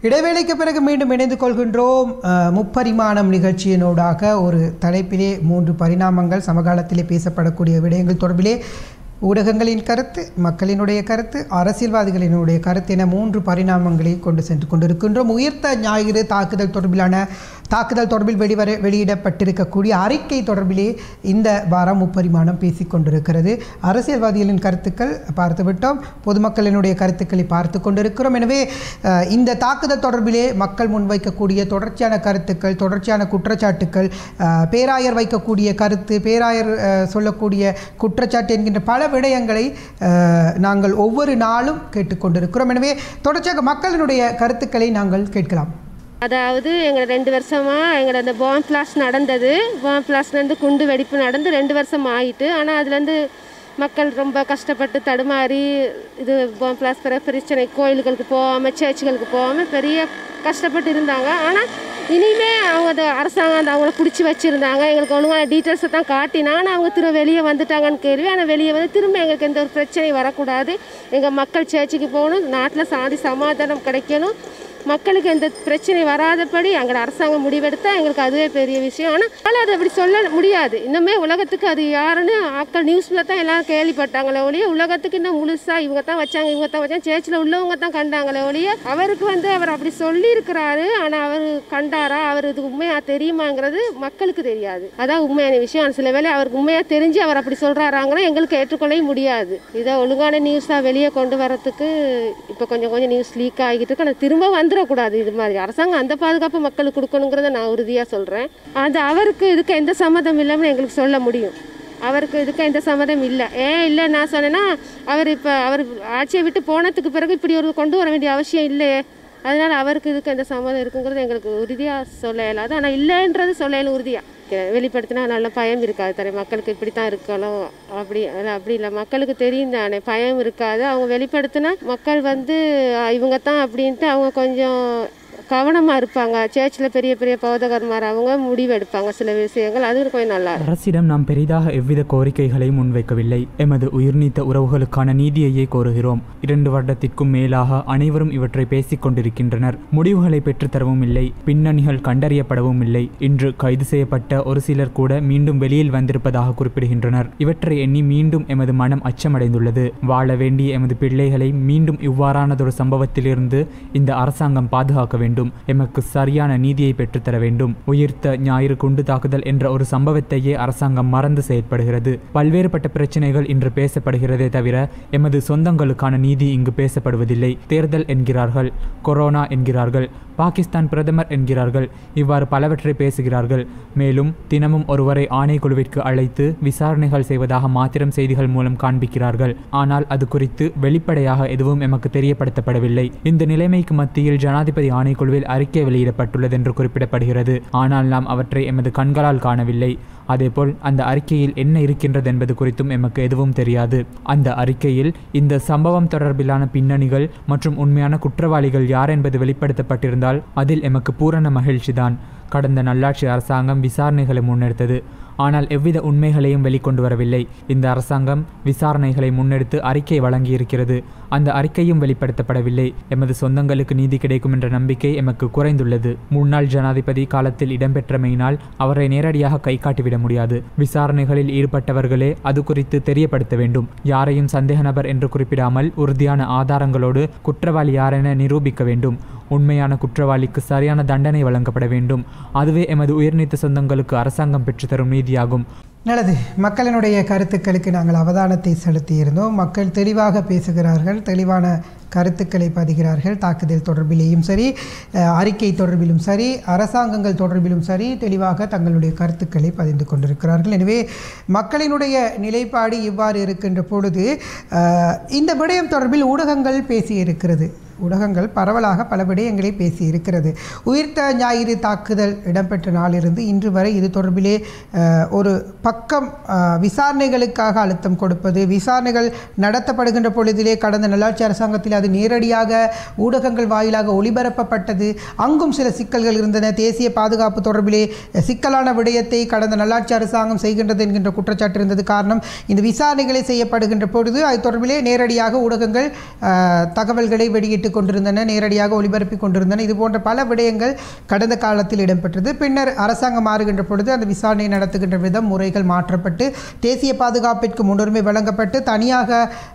இடைவேளைக்கு பிறகு மீண்டும் இணைந்து கொள்கின்றோம். முப்பரிமாணம் நிகழ்ச்சியினூடாக ஒரு தலைப்பிலே மூன்று பரிணாமங்கள் சமகாலத்திலே பேசப்படக்கூடிய விடயங்கள் தொடர்பிலே ஊடகங்களின் கருத்து, மக்களினுடைய கருத்து, அரசியல்வாதிகளினுடைய கருத்து என மூன்று பரிணாமங்களை கொண்டு சென்று கொண்டிருக்கின்றோம். உயிர்த்த ஞாயிறு தாக்குதல் தொடர்பிலான தாக்குதல் தொடர்பில் வெளிவர வெளியிடப்பட்டிருக்கக்கூடிய அறிக்கை தொடர்பிலே இந்த வாரம் முப்பரிமாணம் பேசிக் கொண்டிருக்கிறது. அரசியல்வாதிகளின் கருத்துக்கள் பார்த்துவிட்டோம், பொதுமக்களினுடைய கருத்துக்களை பார்த்து கொண்டிருக்கிறோம். எனவே இந்த தாக்குதல் தொடர்பிலே மக்கள் முன்வைக்கக்கூடிய தொடர்ச்சியான கருத்துக்கள், தொடர்ச்சியான குற்றச்சாட்டுக்கள், பேராயர் வைக்கக்கூடிய கருத்து, பேராயர் சொல்லக்கூடிய குற்றச்சாட்டு என்கின்ற பல விடயங்களை நாங்கள் ஒவ்வொரு நாளும் கேட்டுக்கொண்டிருக்கிறோம். எனவே தொடர்ச்சியாக மக்களினுடைய கருத்துக்களை நாங்கள் கேட்கலாம். அதாவது எங்களை ரெண்டு வருஷமாக எங்களை அந்த பாம் பிளாஸ்ட் நடந்தது, பாம் பிளாஸ்ட்லேருந்து குண்டு வெடிப்பு நடந்து ரெண்டு வருஷம் ஆகிட்டு. ஆனால் அதுலேருந்து மக்கள் ரொம்ப கஷ்டப்பட்டு தடுமாறி இது பாம் பிளாஸ்ட் பிற பிரச்சனை கோயில்களுக்கு போகாமல் சர்ச்சுகளுக்கு போகாமல் பெரிய கஷ்டப்பட்டு இருந்தாங்க. ஆனால் இனிமே அவங்க அந்த அரசாங்கம் அந்த அவங்கள பிடிச்சி வச்சுருந்தாங்க, எங்களுக்கு ஒழுங்கான டீட்டெயில்ஸை தான் காட்டினா. ஆனால் அவங்க திரும்ப வெளியே வந்துட்டாங்கன்னு கேள்வி. ஆனால் வெளியே வந்து திரும்ப எங்களுக்கு எந்த ஒரு பிரச்சனையும் வரக்கூடாது, எங்கள் மக்கள் சர்ச்சுக்கு போகணும், நாட்டில் சாந்தி சமாதானம் கிடைக்கணும், மக்களுக்கு எந்த பிரச்சனை வராதபடி எங்களோட அரசாங்கம் முடிவெடுத்தால் எங்களுக்கு அதுவே பெரிய விஷயம். ஆனால் அதை அப்படி சொல்ல முடியாது. இன்னுமே உலகத்துக்கு அது யாருன்னு ஆக்கள் நியூஸில் தான் எல்லாம் கேள்விப்பட்டாங்களே ஒழிய உலகத்துக்கு இன்னும் முழுசாக இவங்க தான் வச்சாங்க இவங்க தான் வச்சாங்க சேர்ச்சில் உள்ளவங்க தான் கண்டாங்களே ஒழிய அவருக்கு வந்து அவர் அப்படி சொல்லியிருக்கிறாரு. ஆனால் அவர் கண்டாரா, அவர் இது உண்மையாக தெரியுமாங்கிறது மக்களுக்கு தெரியாது. அதான் உண்மையான விஷயம். சில வேளை அவருக்கு உண்மையாக தெரிஞ்சு அவர் அப்படி சொல்கிறாராங்கன்னா எங்களுக்கு ஏற்றுக்கொள்ளவே முடியாது. இதை ஒழுங்கான நியூஸாக வெளியே கொண்டு வரத்துக்கு இப்போ கொஞ்சம் கொஞ்சம் நியூஸ் லீக் ஆகிட்டு இருக்கு. ஆனால் திரும்ப வந்து கூடாது. இது மாதிரி அரசாங்கம் அந்த பாதுகாப்பு மக்களுக்கு கொடுக்கணுங்கிறத நான் உறுதியாக சொல்கிறேன். அது அவருக்கு இதுக்கு எந்த சம்மதம் இல்லைன்னு எங்களுக்கு சொல்ல முடியும். அவருக்கு இதுக்கு எந்த சம்மதம் இல்லை. ஏன் இல்லை நான் சொன்னேன்னா அவர் இப்போ அவர் ஆட்சியை விட்டு போனதுக்கு பிறகு இப்படி ஒரு கொண்டு வர வேண்டிய அவசியம் இல்லையே. அதனால் அவருக்கு இதுக்கு எந்த சம்மதம் இருக்குங்கிறது எங்களுக்கு உறுதியாக சொல்ல இயலாது. ஆனால் இல்லைன்றது சொல்ல இயலும் உறுதியாக வெளிப்படுத்தினா நல்ல பயம் இருக்காது தானே, மக்களுக்கு இப்படி தான் இருக்கலாம் அப்படி அப்படி இல்லை, மக்களுக்கு தெரியும் தானே, பயம் இருக்காது. அவங்க வெளிப்படுத்தினா மக்கள் வந்து இவங்க தான் அப்படின்ட்டு அவங்க கொஞ்சம் கவனமாக இருப்பாங்க. சேர்ச்சில் பெரிய பெரிய பௌதகர்மார் அவங்க முடிவெடுப்பாங்க சில விஷயங்கள். அது கொஞ்சம் நல்லா இருக்கும். அரசிடம் நாம் பெரிதாக எவ்வித கோரிக்கைகளை முன்வைக்கவில்லை. எமது உயிர்நீத்த உறவுகளுக்கான நீதியையே கோருகிறோம். இரண்டு வருடத்திற்கும் மேலாக அனைவரும் இவற்றை பேசிக் கொண்டிருக்கின்றனர். முடிவுகளை பெற்றுத்தரவும் இல்லை, பின்னணிகள் கண்டறியப்படவும் இல்லை. இன்று கைது செய்யப்பட்ட ஒரு சிலர் கூட மீண்டும் வெளியில் வந்திருப்பதாக குறிப்பிடுகின்றனர். இவற்றை எண்ணி மீண்டும் எமது மனம் அச்சமடைந்துள்ளது. வாழ வேண்டிய எமது பிள்ளைகளை மீண்டும் இவ்வாறானதொரு சம்பவத்திலிருந்து இந்த அரசாங்கம் பாதுகாக்க வேண்டும். எமக்கு சரியான நீதியை பெற்றுத்தர வேண்டும். உயிர்த்த ஞாயிறு குண்டு தாக்குதல் என்ற ஒரு சம்பவத்தையே அரசாங்கம் மறந்து செயற்படுகிறது. பல்வேறுபட்ட பிரச்சனைகள் இன்று பேசப்படுகிறதே தவிர எமது சொந்தங்களுக்கான நீதி இங்கு பேசப்படுவதில்லை. தேர்தல் என்கிறார்கள், கொரோனா என்கிறார்கள், பாகிஸ்தான் பிரதமர் என்கிறார்கள், இவ்வாறு பலவற்றை பேசுகிறார்கள். மேலும் தினமும் ஒருவரை ஆணைக்குழுவிற்கு அழைத்து விசாரணைகள் செய்வதாக மாத்திரம் செய்திகள் மூலம் காண்பிக்கிறார்கள். ஆனால் அது குறித்து வெளிப்படையாக எதுவும் எமக்கு தெரியப்படுத்தப்படவில்லை. இந்த நிலைமைக்கு மத்தியில் ஜனாதிபதி ஆணைக்குழுவில் அறிக்கை வெளியிடப்பட்டுள்ளது என்று குறிப்பிடப்படுகிறது. ஆனால் நாம் அவற்றை எமது கண்களால் காணவில்லை. அதேபோல் அந்த அறிக்கையில் என்ன இருக்கின்றது என்பது குறித்தும் எமக்கு எதுவும் தெரியாது. அந்த அறிக்கையில் இந்த சம்பவம் தொடர்பிலான பின்னணிகள் மற்றும் உண்மையான குற்றவாளிகள் யார் என்பது வெளிப்படுத்தப்பட்டிருந்தால் அதில் எமக்கு பூரண மகிழ்ச்சிதான். கடந்த நல்லாட்சி அரசாங்கம் விசாரணைகளை முன்னெடுத்தது, ஆனால் எவ்வித உண்மைகளையும் வெளிக்கொண்டு வரவில்லை. இந்த அரசாங்கம் விசாரணைகளை முன்னெடுத்து அறிக்கை வழங்கியிருக்கிறது. அந்த அறிக்கையும் வெளிப்படுத்தப்படவில்லை. எமது சொந்தங்களுக்கு நீதி கிடைக்கும் என்ற நம்பிக்கை எமக்கு குறைந்துள்ளது. முன்னாள் ஜனாதிபதி காலத்தில் இடம்பெற்றமையினால் அவரை நேரடியாக கை காட்டிவிட முடியாது. விசாரணைகளில் ஈடுபட்டவர்களே அது குறித்து தெரியப்படுத்த வேண்டும். யாரையும் சந்தேக நபர் என்று குறிப்பிடாமல் உறுதியான ஆதாரங்களோடு குற்றவாளி யாரென நிரூபிக்க வேண்டும். உண்மையான குற்றவாளிக்கு சரியான தண்டனை வழங்கப்பட வேண்டும். அதுவே எமது உயிர்நீத்த சொந்தங்களுக்கு அரசாங்கம் பெற்றுத்தரும் நீதியாகும். நல்லது. மக்களினுடைய கருத்துக்களுக்கு நாங்கள் அவதானத்தை செலுத்தியிருந்தோம். மக்கள் தெளிவாக பேசுகிறார்கள், தெளிவான கருத்துக்களை பதிகிறார்கள். தாக்குதல் தொடர்பிலேயும் சரி, அறிக்கை தொடர்பிலும் சரி, அரசாங்கங்கள் தொடர்பிலும் சரி தெளிவாக தங்களுடைய கருத்துக்களை பதிந்து கொண்டிருக்கிறார்கள். எனவே மக்களினுடைய நிலைப்பாடு இவ்வாறு இருக்கின்ற பொழுது இந்த விடயம் தொடர்பில் ஊடகங்கள் பேசியிருக்கிறது. ஊடகங்கள் பரவலாக பல விடயங்களை பேசியிருக்கிறது. உயிர்த்த ஞாயிறு தாக்குதல் இடம்பெற்ற நாளிலிருந்து இன்று வரை இது தொடர்பிலே ஒரு பக்கம் விசாரணைகளுக்காக அழுத்தம் கொடுப்பது, விசாரணைகள் நடத்தப்படுகின்ற பொழுதிலே கடந்த நல்லாட்சி அரசாங்கத்தில் அது நேரடியாக ஊடகங்கள் வாயிலாக ஒளிபரப்பப்பட்டது. அங்கும் சில சிக்கல்கள் இருந்தன. தேசிய பாதுகாப்பு தொடர்பிலே சிக்கலான விடயத்தை கடந்த நல்லாட்சி அரசாங்கம் செய்கின்றது என்கின்ற குற்றச்சாட்டு இருந்தது. காரணம், இந்த விசாரணைகளை செய்யப்படுகின்ற பொழுது அது தொடர்பிலே நேரடியாக ஊடகங்கள் தகவல்களை வெளியிட்டு கொண்டிருந்தன, நேரடியாக ஒளிபரப்பி கொண்டிருந்தன. இது போன்ற பல விடயங்கள் கடந்த காலத்தில் இடம்பெற்றது. பின்னர் அரசாங்கம் மாறுகின்ற பொழுது அந்த விசாரணை நடத்துகின்ற விதம் முறைகள் மாற்றப்பட்டு தேசிய பாதுகாப்பிற்கு முன்னுரிமை வழங்கப்பட்டு தனியாக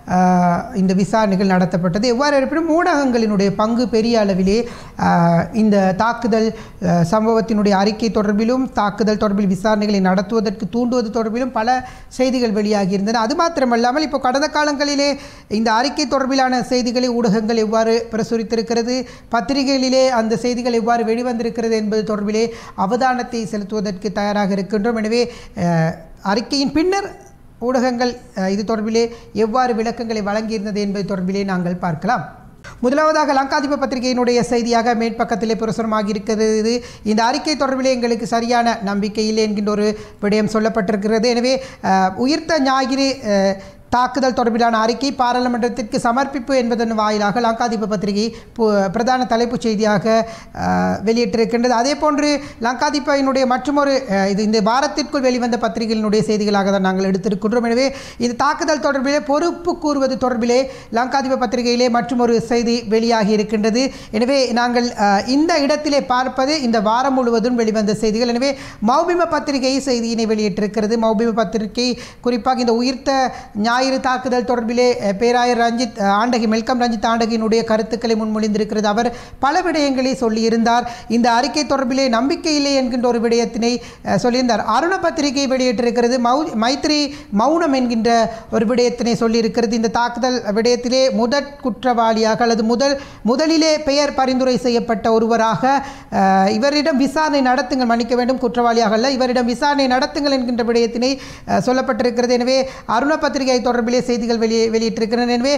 இந்த விசாரணைகள் நடத்தப்பட்டது. எவ்வாறு இருப்பினும் ஊடகங்களினுடைய பங்கு பெரிய அளவிலே இந்த தாக்குதல் சம்பவத்தினுடைய அறிக்கை தொடர்பிலும் தாக்குதல் தொடர்பில் விசாரணைகளை நடத்துவதற்கு தூண்டுவது தொடர்பிலும் பல செய்திகள் வெளியாகி இருந்தன. அது மாத்திரமல்லாமல் இப்போ கடந்த காலங்களிலே இந்த அறிக்கை தொடர்பிலான செய்திகளை ஊடகங்கள் எவ்வாறு பிரசுரித்திருக்கிறது, பத்திரிகைகளிலே அந்த செய்திகள் எவ்வாறு வெளிவந்திருக்கிறது என்பது தொடர்பிலே அவதானத்தை செலுத்துவதற்கு தயாராக இருக்கின்றோம். எனவே அறிக்கையின் பின்னர் ஊடகங்கள் இது தொடர்பிலே எவ்வாறு விளக்கங்களை வழங்கியிருந்தது என்பது தொடர்பிலே நாங்கள் பார்க்கலாம். முதலாவதாக லங்காதீப பத்திரிகையினுடைய செய்தியாக மேற்பக்கத்திலே பிரசுரமாகி இருக்கிறது. இந்த அறிக்கை தொடர்பிலே எங்களுக்கு சரியான நம்பிக்கை இல்லை என்கின்ற ஒரு விடயம் சொல்லப்பட்டிருக்கிறது. எனவே உயிர்த்த ஞாயிறு தாக்குதல் தொடர்பிலான அறிக்கை பாராளுமன்றத்திற்கு சமர்ப்பிப்பு என்பதன் வாயிலாக லங்காதீப பத்திரிகை பிரதான தலைப்புச் செய்தியாக வெளியிட்டிருக்கின்றது. அதே போன்று லங்காதீபினுடைய மற்றொரு இது இந்த வாரத்திற்குள் வெளிவந்த பத்திரிகைகளினுடைய செய்திகளாக தான் நாங்கள் எடுத்திருக்கின்றோம். எனவே இந்த தாக்குதல் தொடர்பிலே பொறுப்பு கூறுவது தொடர்பிலே லங்காதீப பத்திரிகையிலே மற்றொரு செய்தி வெளியாகி இருக்கின்றது. எனவே நாங்கள் இந்த இடத்திலே பார்ப்பது இந்த வாரம் முழுவதும் வெளிவந்த செய்திகள். எனவே மௌபிம பத்திரிகை செய்தியினை வெளியிட்டிருக்கிறது. மௌபிம பத்திரிகை குறிப்பாக இந்த உயிர்த்த ஞாயிறு தாக்குதல் தொடர்பிலே பேராயர் ரஞ்சித் ஆண்டகி மெல்கம் ரஞ்சித் ஆண்டகியினுடைய கருத்துக்களை முன்மொழிந்திருக்கிறது. அவர் பல விடயங்களை சொல்லியிருந்தார். இந்த அறிக்கை தொடர்பிலே நம்பிக்கை இல்லை என்கின்ற ஒரு விடயத்தினை சொல்லியிருந்தார். அருண பத்திரிகை வெளியிட்டிருக்கிறது. மௌ மைத்ரி மௌனம் என்கின்ற ஒரு விடயத்தினை சொல்லியிருக்கிறது. இந்த தாக்குதல் விடயத்திலே முதற் குற்றவாளியாக அல்லது முதல் முதலிலே பெயர் பரிந்துரை செய்யப்பட்ட ஒருவராக இவரிடம் விசாரணை நடத்துங்கள், மன்னிக்க வேண்டும் குற்றவாளியாக அல்ல, இவரிடம் விசாரணை நடத்துங்கள் என்கின்ற விடயத்தினை சொல்லப்பட்டிருக்கிறது. எனவே அருண பத்திரிகை தொடர்பிலே செய்திகள் வெளியே வெளியிட்டிருக்கின்றன. எனவே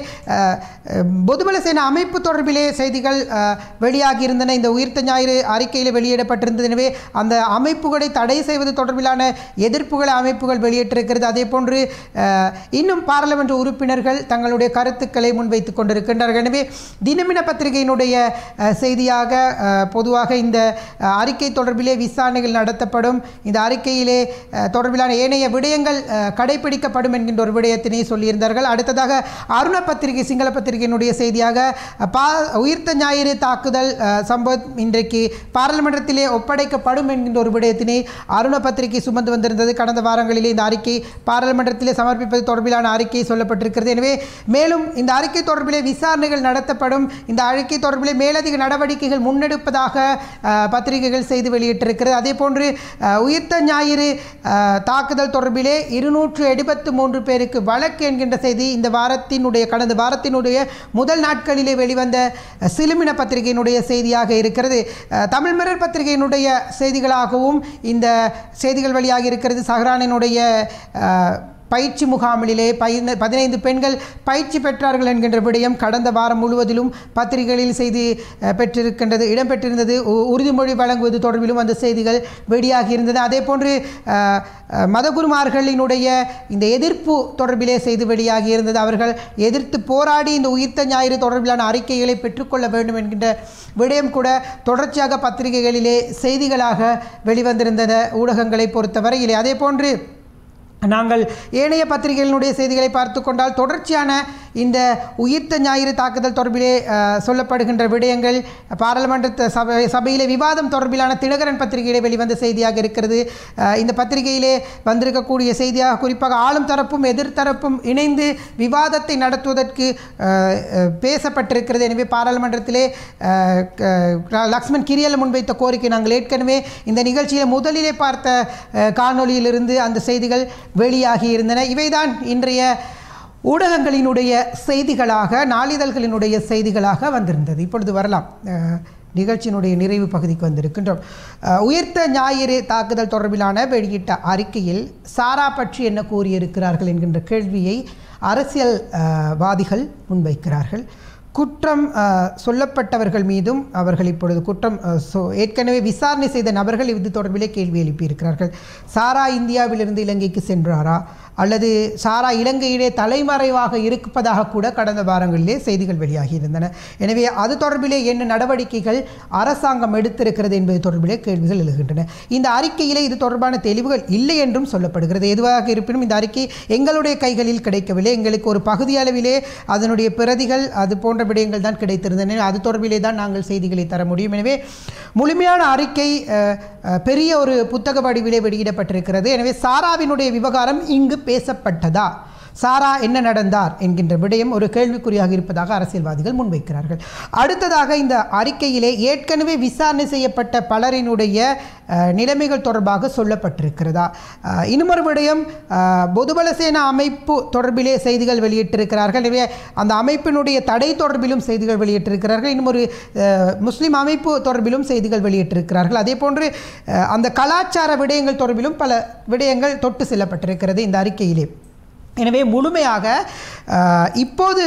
பொதுபல சேனா அமைப்பு தொடர்பிலே செய்திகள் வெளியாகி இருந்தன. இந்த உயிர்த்த ஞாயிறு அறிக்கையில் வெளியிடப்பட்டிருந்தது. எனவே அந்த அமைப்புகளை தடை செய்வது தொடர்பிலான எதிர்ப்புகளை அமைப்புகள் வெளியிட்டிருக்கிறது. அதே போன்று இன்னும் பாராளுமன்ற உறுப்பினர்கள் தங்களுடைய கருத்துக்களை முன்வைத்துக் கொண்டிருக்கின்றார்கள். எனவே தினமின பத்திரிகையினுடைய செய்தியாக பொதுவாக இந்த அறிக்கை தொடர்பிலே விசாரணைகள் நடத்தப்படும், இந்த அறிக்கையிலே தொடர்பிலான ஏனைய விடயங்கள் கடைபிடிக்கப்படும் என்கின்ற ஒரு விடயத்தினை சொல்லியிருந்தார்கள். அடுத்ததாக அருண பத்திரிகை சிங்கள பத்திரிகையினுடைய செய்தியாக பா உயிர்த்த ஞாயிறு தாக்குதல் சம்பவம் இன்றைக்கு பாராளுமன்றத்திலே ஒப்படைக்கப்படும் என்கின்ற ஒரு விடயத்தினை அருண பத்திரிகை சுமந்து வந்திருந்தது. கடந்த வாரங்களிலே இந்த அறிக்கை பாராளுமன்றத்திலே சமர்ப்பிப்பது தொடர்பிலான அறிக்கை சொல்லப்பட்டிருக்கிறது. எனவே மேலும் இந்த அறிக்கை தொடர்பிலே விசாரணைகள் நடத்தப்படும், இந்த அறிக்கை தொடர்பிலே மேலதிக நடவடிக்கைகள் முன்னெடுப்பதாக பத்திரிகைகள் செய்து வெளியிட்டிருக்கிறது. அதே போன்று உயிர்த்த ஞாயிறு தாக்குதல் தொடர்பிலே இருநூற்று எழுபத்து மூன்று பேருக்கு வழக்கு என்கின்ற செய்தி இந்த வாரத்தினுடைய கடந்த வாரத்தினுடைய முதல் நாட்களிலே வெளிவந்த சிலுமின பத்திரிகையினுடைய செய்தியாக இருக்கிறது. தமிழ் மிரர் பத்திரிகையினுடைய செய்திகளாகவும் இந்த செய்திகள் வெளியாக இருக்கிறது. சஹ்ரானினுடைய பயிற்சி முகாமிலே பதினைந்து பெண்கள் பயிற்சி பெற்றார்கள் என்கின்ற விடயம் கடந்த வாரம் முழுவதிலும் பத்திரிகைகளில் செய்தி பெற்றிருக்கின்றது இடம்பெற்றிருந்தது. உறுதிமொழி வழங்குவது தொடர்பிலும் அந்த செய்திகள் வெளியாகி இருந்தது. அதே போன்று மதகுருமார்களினுடைய இந்த எதிர்ப்பு தொடர்பிலே செய்தி வெளியாகி இருந்தது. அவர்கள் எதிர்த்து போராடி இந்த உயிர்த்த ஞாயிறு தொடர்பிலான அறிக்கைகளை பெற்றுக்கொள்ள வேண்டும் என்கின்ற விடயம் கூட தொடர்ச்சியாக பத்திரிகைகளிலே செய்திகளாக வெளிவந்திருந்தன ஊடகங்களை பொறுத்தவரையிலே. அதே போன்று நாங்கள் ஏனைய பத்திரிகைகளினுடைய செய்திகளை பார்த்து கொண்டால் தொடர்ச்சியான இந்த உயிர்த்த ஞாயிறு தாக்குதல் தொடர்பிலே சொல்லப்படுகின்ற விடயங்கள் பாராளுமன்ற சபை சபையிலே விவாதம் தொடர்பிலான தினகரன் பத்திரிகையிலே வெளிவந்த செய்தியாக இருக்கிறது. இந்த பத்திரிகையிலே வந்திருக்கக்கூடிய செய்தியாக குறிப்பாக ஆளும் தரப்பும் எதிர்த்தரப்பும் இணைந்து விவாதத்தை நடத்துவதற்கு பேசப்பட்டிருக்கிறது. எனவே பாராளுமன்றத்திலே லக்ஷ்மன் கிரியல் முன்வைத்த கோரிக்கை நாங்கள் ஏற்கனவே இந்த நிகழ்ச்சியில் முதலிலே பார்த்த காணொலியிலிருந்து அந்த செய்திகள் வெளியாகி இருந்தன. இவைதான் இன்றைய ஊடகங்களினுடைய செய்திகளாக நாளிதழ்களினுடைய செய்திகளாக வந்திருந்தது. இப்பொழுது வரலாம் நிகழ்ச்சியினுடைய நிறைவு பகுதிக்கு வந்திருக்கின்றோம். உயிர்த்த ஞாயிறு தாக்குதல் தொடர்பிலான வெளியிட்ட அறிக்கையில் சாரா பற்றி என்ன கூறியிருக்கிறார்கள் என்கின்ற கேள்வியை அரசியல்வாதிகள் முன்வைக்கிறார்கள். குற்றம் சொல்லப்பட்டவர்கள் மீதும் அவர்கள் இப்பொழுது குற்றம் ஏற்கனவே விசாரணை செய்த நபர்கள் இது தொடர்பிலே கேள்வி எழுப்பியிருக்கிறார்கள். சாரா இந்தியாவிலிருந்து இலங்கைக்கு சென்றாரா அல்லது சாரா இலங்கையிலே தலைமறைவாக இருப்பதாக கூட கடந்த வாரங்களிலே செய்திகள் வெளியாகி இருந்தன. எனவே அது தொடர்பிலே என்ன நடவடிக்கைகள் அரசாங்கம் எடுத்திருக்கிறது என்பது தொடர்பிலே கேள்விகள் எழுகின்றன. இந்த அறிக்கையிலே இது தொடர்பான தெளிவுகள் இல்லை என்றும் சொல்லப்படுகிறது. எதுவாக இருப்பினும் இந்த அறிக்கை எங்களுடைய கைகளில் கிடைக்கவில்லை. எங்களுக்கு ஒரு பகுதி அளவிலே அதனுடைய பிரதிகள் அது போன்ற விடயங்கள் தான் கிடைத்திருந்தன. அது தொடர்பிலே தான் நாங்கள் செய்திகளை தர முடியும். எனவே முழுமையான அறிக்கை பெரிய ஒரு புத்தக வடிவிலே வெளியிடப்பட்டிருக்கிறது. எனவே சாராவினுடைய விவகாரம் இங்கு பேசப்பட்டதா, சாரா என்ன நடந்தார் என்கின்ற விடயம் ஒரு கேள்விக்குறியாக இருப்பதாக அரசியல்வாதிகள் முன்வைக்கிறார்கள். அடுத்ததாக இந்த அறிக்கையிலே ஏற்கனவே விசாரணை செய்யப்பட்ட பலரினுடைய நிலைமைகள் தொடர்பாக சொல்லப்பட்டிருக்கிறதா. இன்னுமொரு விடயம், பொதுபலசேனா அமைப்பு தொடர்பிலே செய்திகள் வெளியிட்டிருக்கிறார்கள். எனவே அந்த அமைப்பினுடைய தடை தொடர்பிலும் செய்திகள் வெளியிட்டிருக்கிறார்கள். இன்னும் ஒரு முஸ்லீம் அமைப்பு தொடர்பிலும் செய்திகள் வெளியிட்டிருக்கிறார்கள். அதே போன்று அந்த கலாச்சார விடயங்கள் தொடர்பிலும் பல விடயங்கள் தொட்டு செல்லப்பட்டிருக்கிறது இந்த அறிக்கையிலே. எனவே முழுமையாக இப்போது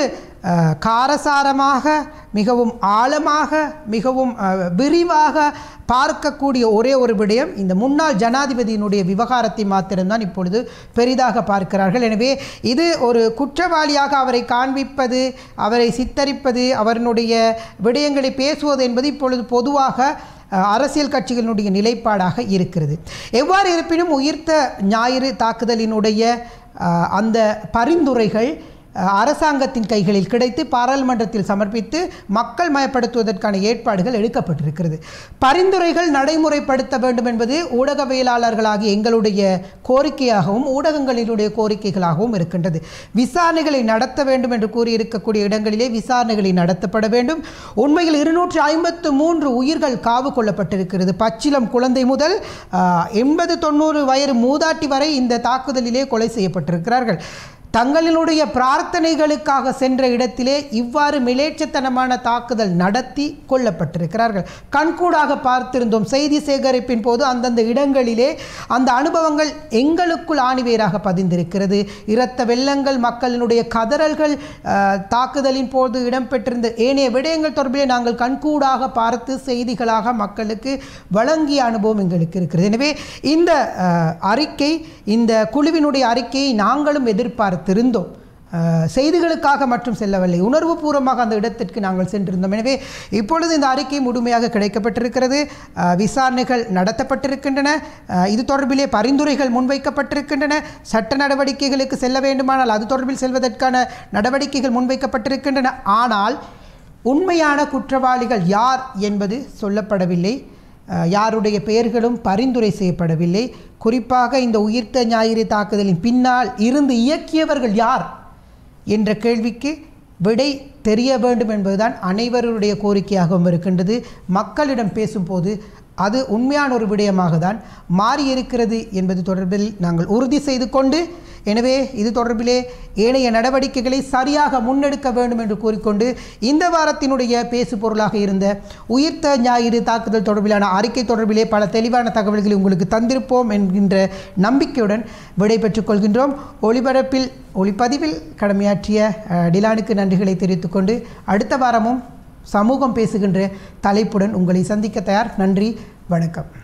காரசாரமாக மிகவும் ஆழமாக மிகவும் விரிவாக பார்க்கக்கூடிய ஒரே ஒரு விடயம் இந்த முன்னாள் ஜனாதிபதியினுடைய விவகாரத்தை மாத்திரம்தான் இப்பொழுது பெரிதாக பார்க்கிறார்கள். எனவே இது ஒரு குற்றவாளியாக அவரை காண்பிப்பது, அவரை சித்தரிப்பது, அவருடைய விடயங்களை பேசுவது என்பது இப்பொழுது பொதுவாக அரசியல் கட்சிகளினுடைய நிலைப்பாடாக இருக்கிறது. எவ்வாறு இருப்பினும் உயிர்த்த ஞாயிறு தாக்குதலினுடைய அந்த பரிந்துரைகள் அரசாங்கத்தின் கைகளில் கிடைத்து பாராளுமன்றத்தில் சமர்ப்பித்து மக்கள் மயப்படுத்துவதற்கான ஏற்பாடுகள் எடுக்கப்பட்டிருக்கிறது. பரிந்துரைகள் நடைமுறைப்படுத்த வேண்டும் என்பது ஊடகவியலாளர்களாகிய எங்களுடைய கோரிக்கையாகவும் ஊடகங்களினுடைய கோரிக்கைகளாகவும் இருக்கின்றது. விசாரணைகளை நடத்த வேண்டும் என்று கூறியிருக்கக்கூடிய இடங்களிலே விசாரணைகளை நடத்தப்பட வேண்டும். உண்மையில் இருநூற்றி ஐம்பத்து மூன்று உயிர்கள் காவு கொள்ளப்பட்டிருக்கிறது. பச்சிலம் குழந்தை முதல் எண்பது தொண்ணூறு வயது மூதாட்டி வரை இந்த தாக்குதலிலே கொலை செய்யப்பட்டிருக்கிறார்கள். தங்களினுடைய பிரார்த்தனைகளுக்காக சென்ற இடத்திலே இவ்வாறு மிலேச்சத்தனமான தாக்குதல் நடத்தி கொல்லப்பட்டிருக்கிறார்கள். கண்கூடாக பார்த்திருந்தோம். செய்தி சேகரிப்பின் போது அந்தந்த இடங்களிலே அந்த அனுபவங்கள் எங்களுக்குள் ஆணிவேராக பதிந்திருக்கிறது. இரத்த வெள்ளங்கள், மக்களினுடைய கதறல்கள், தாக்குதலின் போது இடம்பெற்றிருந்த ஏனைய விடயங்கள் தொடர்பிலே நாங்கள் கண்கூடாக பார்த்து செய்திகளாக மக்களுக்கு வழங்கிய அனுபவம் எங்களுக்கு இருக்கிறது. எனவே இந்த அறிக்கை, இந்த குழுவினுடைய அறிக்கையை நாங்களும் எதிர்பார்த்து திருந்தோம். செய்திகளுக்காக மட்டும் செல்லவில்லை, உணர்வு பூர்வமாக அந்த இடத்திற்கு நாங்கள் சென்றிருந்தோம். எனவே இப்பொழுது இந்த அறிக்கை முழுமையாக கிடைக்கப்பட்டிருக்கிறது. விசாரணைகள் நடத்தப்பட்டிருக்கின்றன. இது தொடர்பிலே பரிந்துரைகள் முன்வைக்கப்பட்டிருக்கின்றன. சட்ட நடவடிக்கைகளுக்கு செல்ல வேண்டுமானால் அது தொடர்பில் செல்வதற்கான நடவடிக்கைகள் முன்வைக்கப்பட்டிருக்கின்றன. ஆனால் உண்மையான குற்றவாளிகள் யார் என்பது சொல்லப்படவில்லை. யாருடைய பெயர்களும் பரிந்துரை செய்யப்படவில்லை. குறிப்பாக இந்த உயிர்த்த ஞாயிறு தாக்குதலின் பின்னால் இருந்து இயக்கியவர்கள் யார் என்ற கேள்விக்கு விடை தெரிய வேண்டும் என்பதுதான் அனைவருடைய கோரிக்கையாகவும் இருக்கின்றது. மக்களிடம் பேசும்போது அது உண்மையான ஒரு விடயமாக தான் மாறியிருக்கிறது என்பது தொடர்பில் நாங்கள் உறுதி செய்து கொண்டு, எனவே இது தொடர்பிலே ஏனைய நடவடிக்கைகளை சரியாக முன்னெடுக்க வேண்டும் என்று கூறிக்கொண்டு இந்த வாரத்தினுடைய பேசு பொருளாக இருந்த உயிர்த்த ஞாயிறு தாக்குதல் தொடர்பிலான அறிக்கை தொடர்பிலே பல தெளிவான தகவல்களை உங்களுக்கு தந்திருப்போம் என்கின்ற நம்பிக்கையுடன் விடைபெற்றுக் கொள்கின்றோம். ஒளிபரப்பில் ஒளிப்பதிவில் கடமையாற்றிய டிலானுக்கு நன்றிகளை தெரிவித்துக் கொண்டு அடுத்த வாரமும் சமூகம் பேசுகின்ற தலைப்புடன் உங்களை சந்திக்க தயார். நன்றி, வணக்கம்.